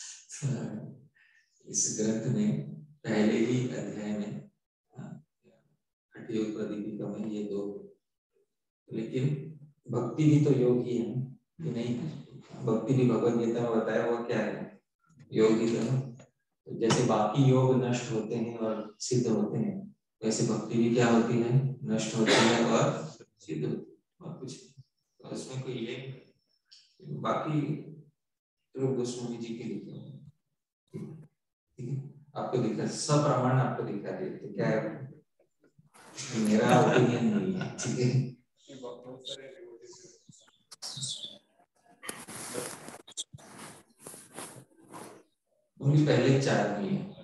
इस ग्रंथ में पहले ही अध्याय में हठ योग प्रदीपिका में ये दो, लेकिन भक्ति भी तो योग ही है कि नहीं? भक्ति भी भगवद गीता में बताया वो क्या है? योग ही है। तो जैसे बाकी योग नष्ट होते हैं और सिद्ध होते हैं, वैसे भक्ति भी क्या होती है? नष्ट होती है और सिद्ध होती है, और कुछ तो उसमें कोई ये बाकी तो गोस्वामी जी के लिखे हैं, ठीक है? आपको दिखा सब प्रमाण आपको दिखा रहे, तो क्या है? मेरा ओपिनियन नहीं है, ठीक है? उनकी पहले 4 में है,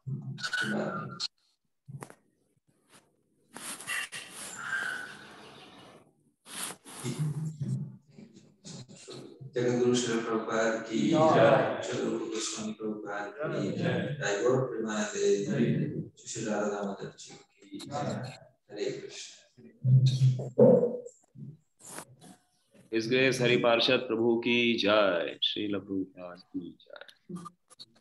जगद्गुरु श्री प्रभुपाद की जय, श्री गोस्वामी प्रभुपाद की जय, टाइगर प्रेमानंद श्री राधा दामोदर जी की जय। हरे कृष्ण। इस ग्रेस हरि पार्षद प्रभु की जय, श्रील प्रभुपाद की जय।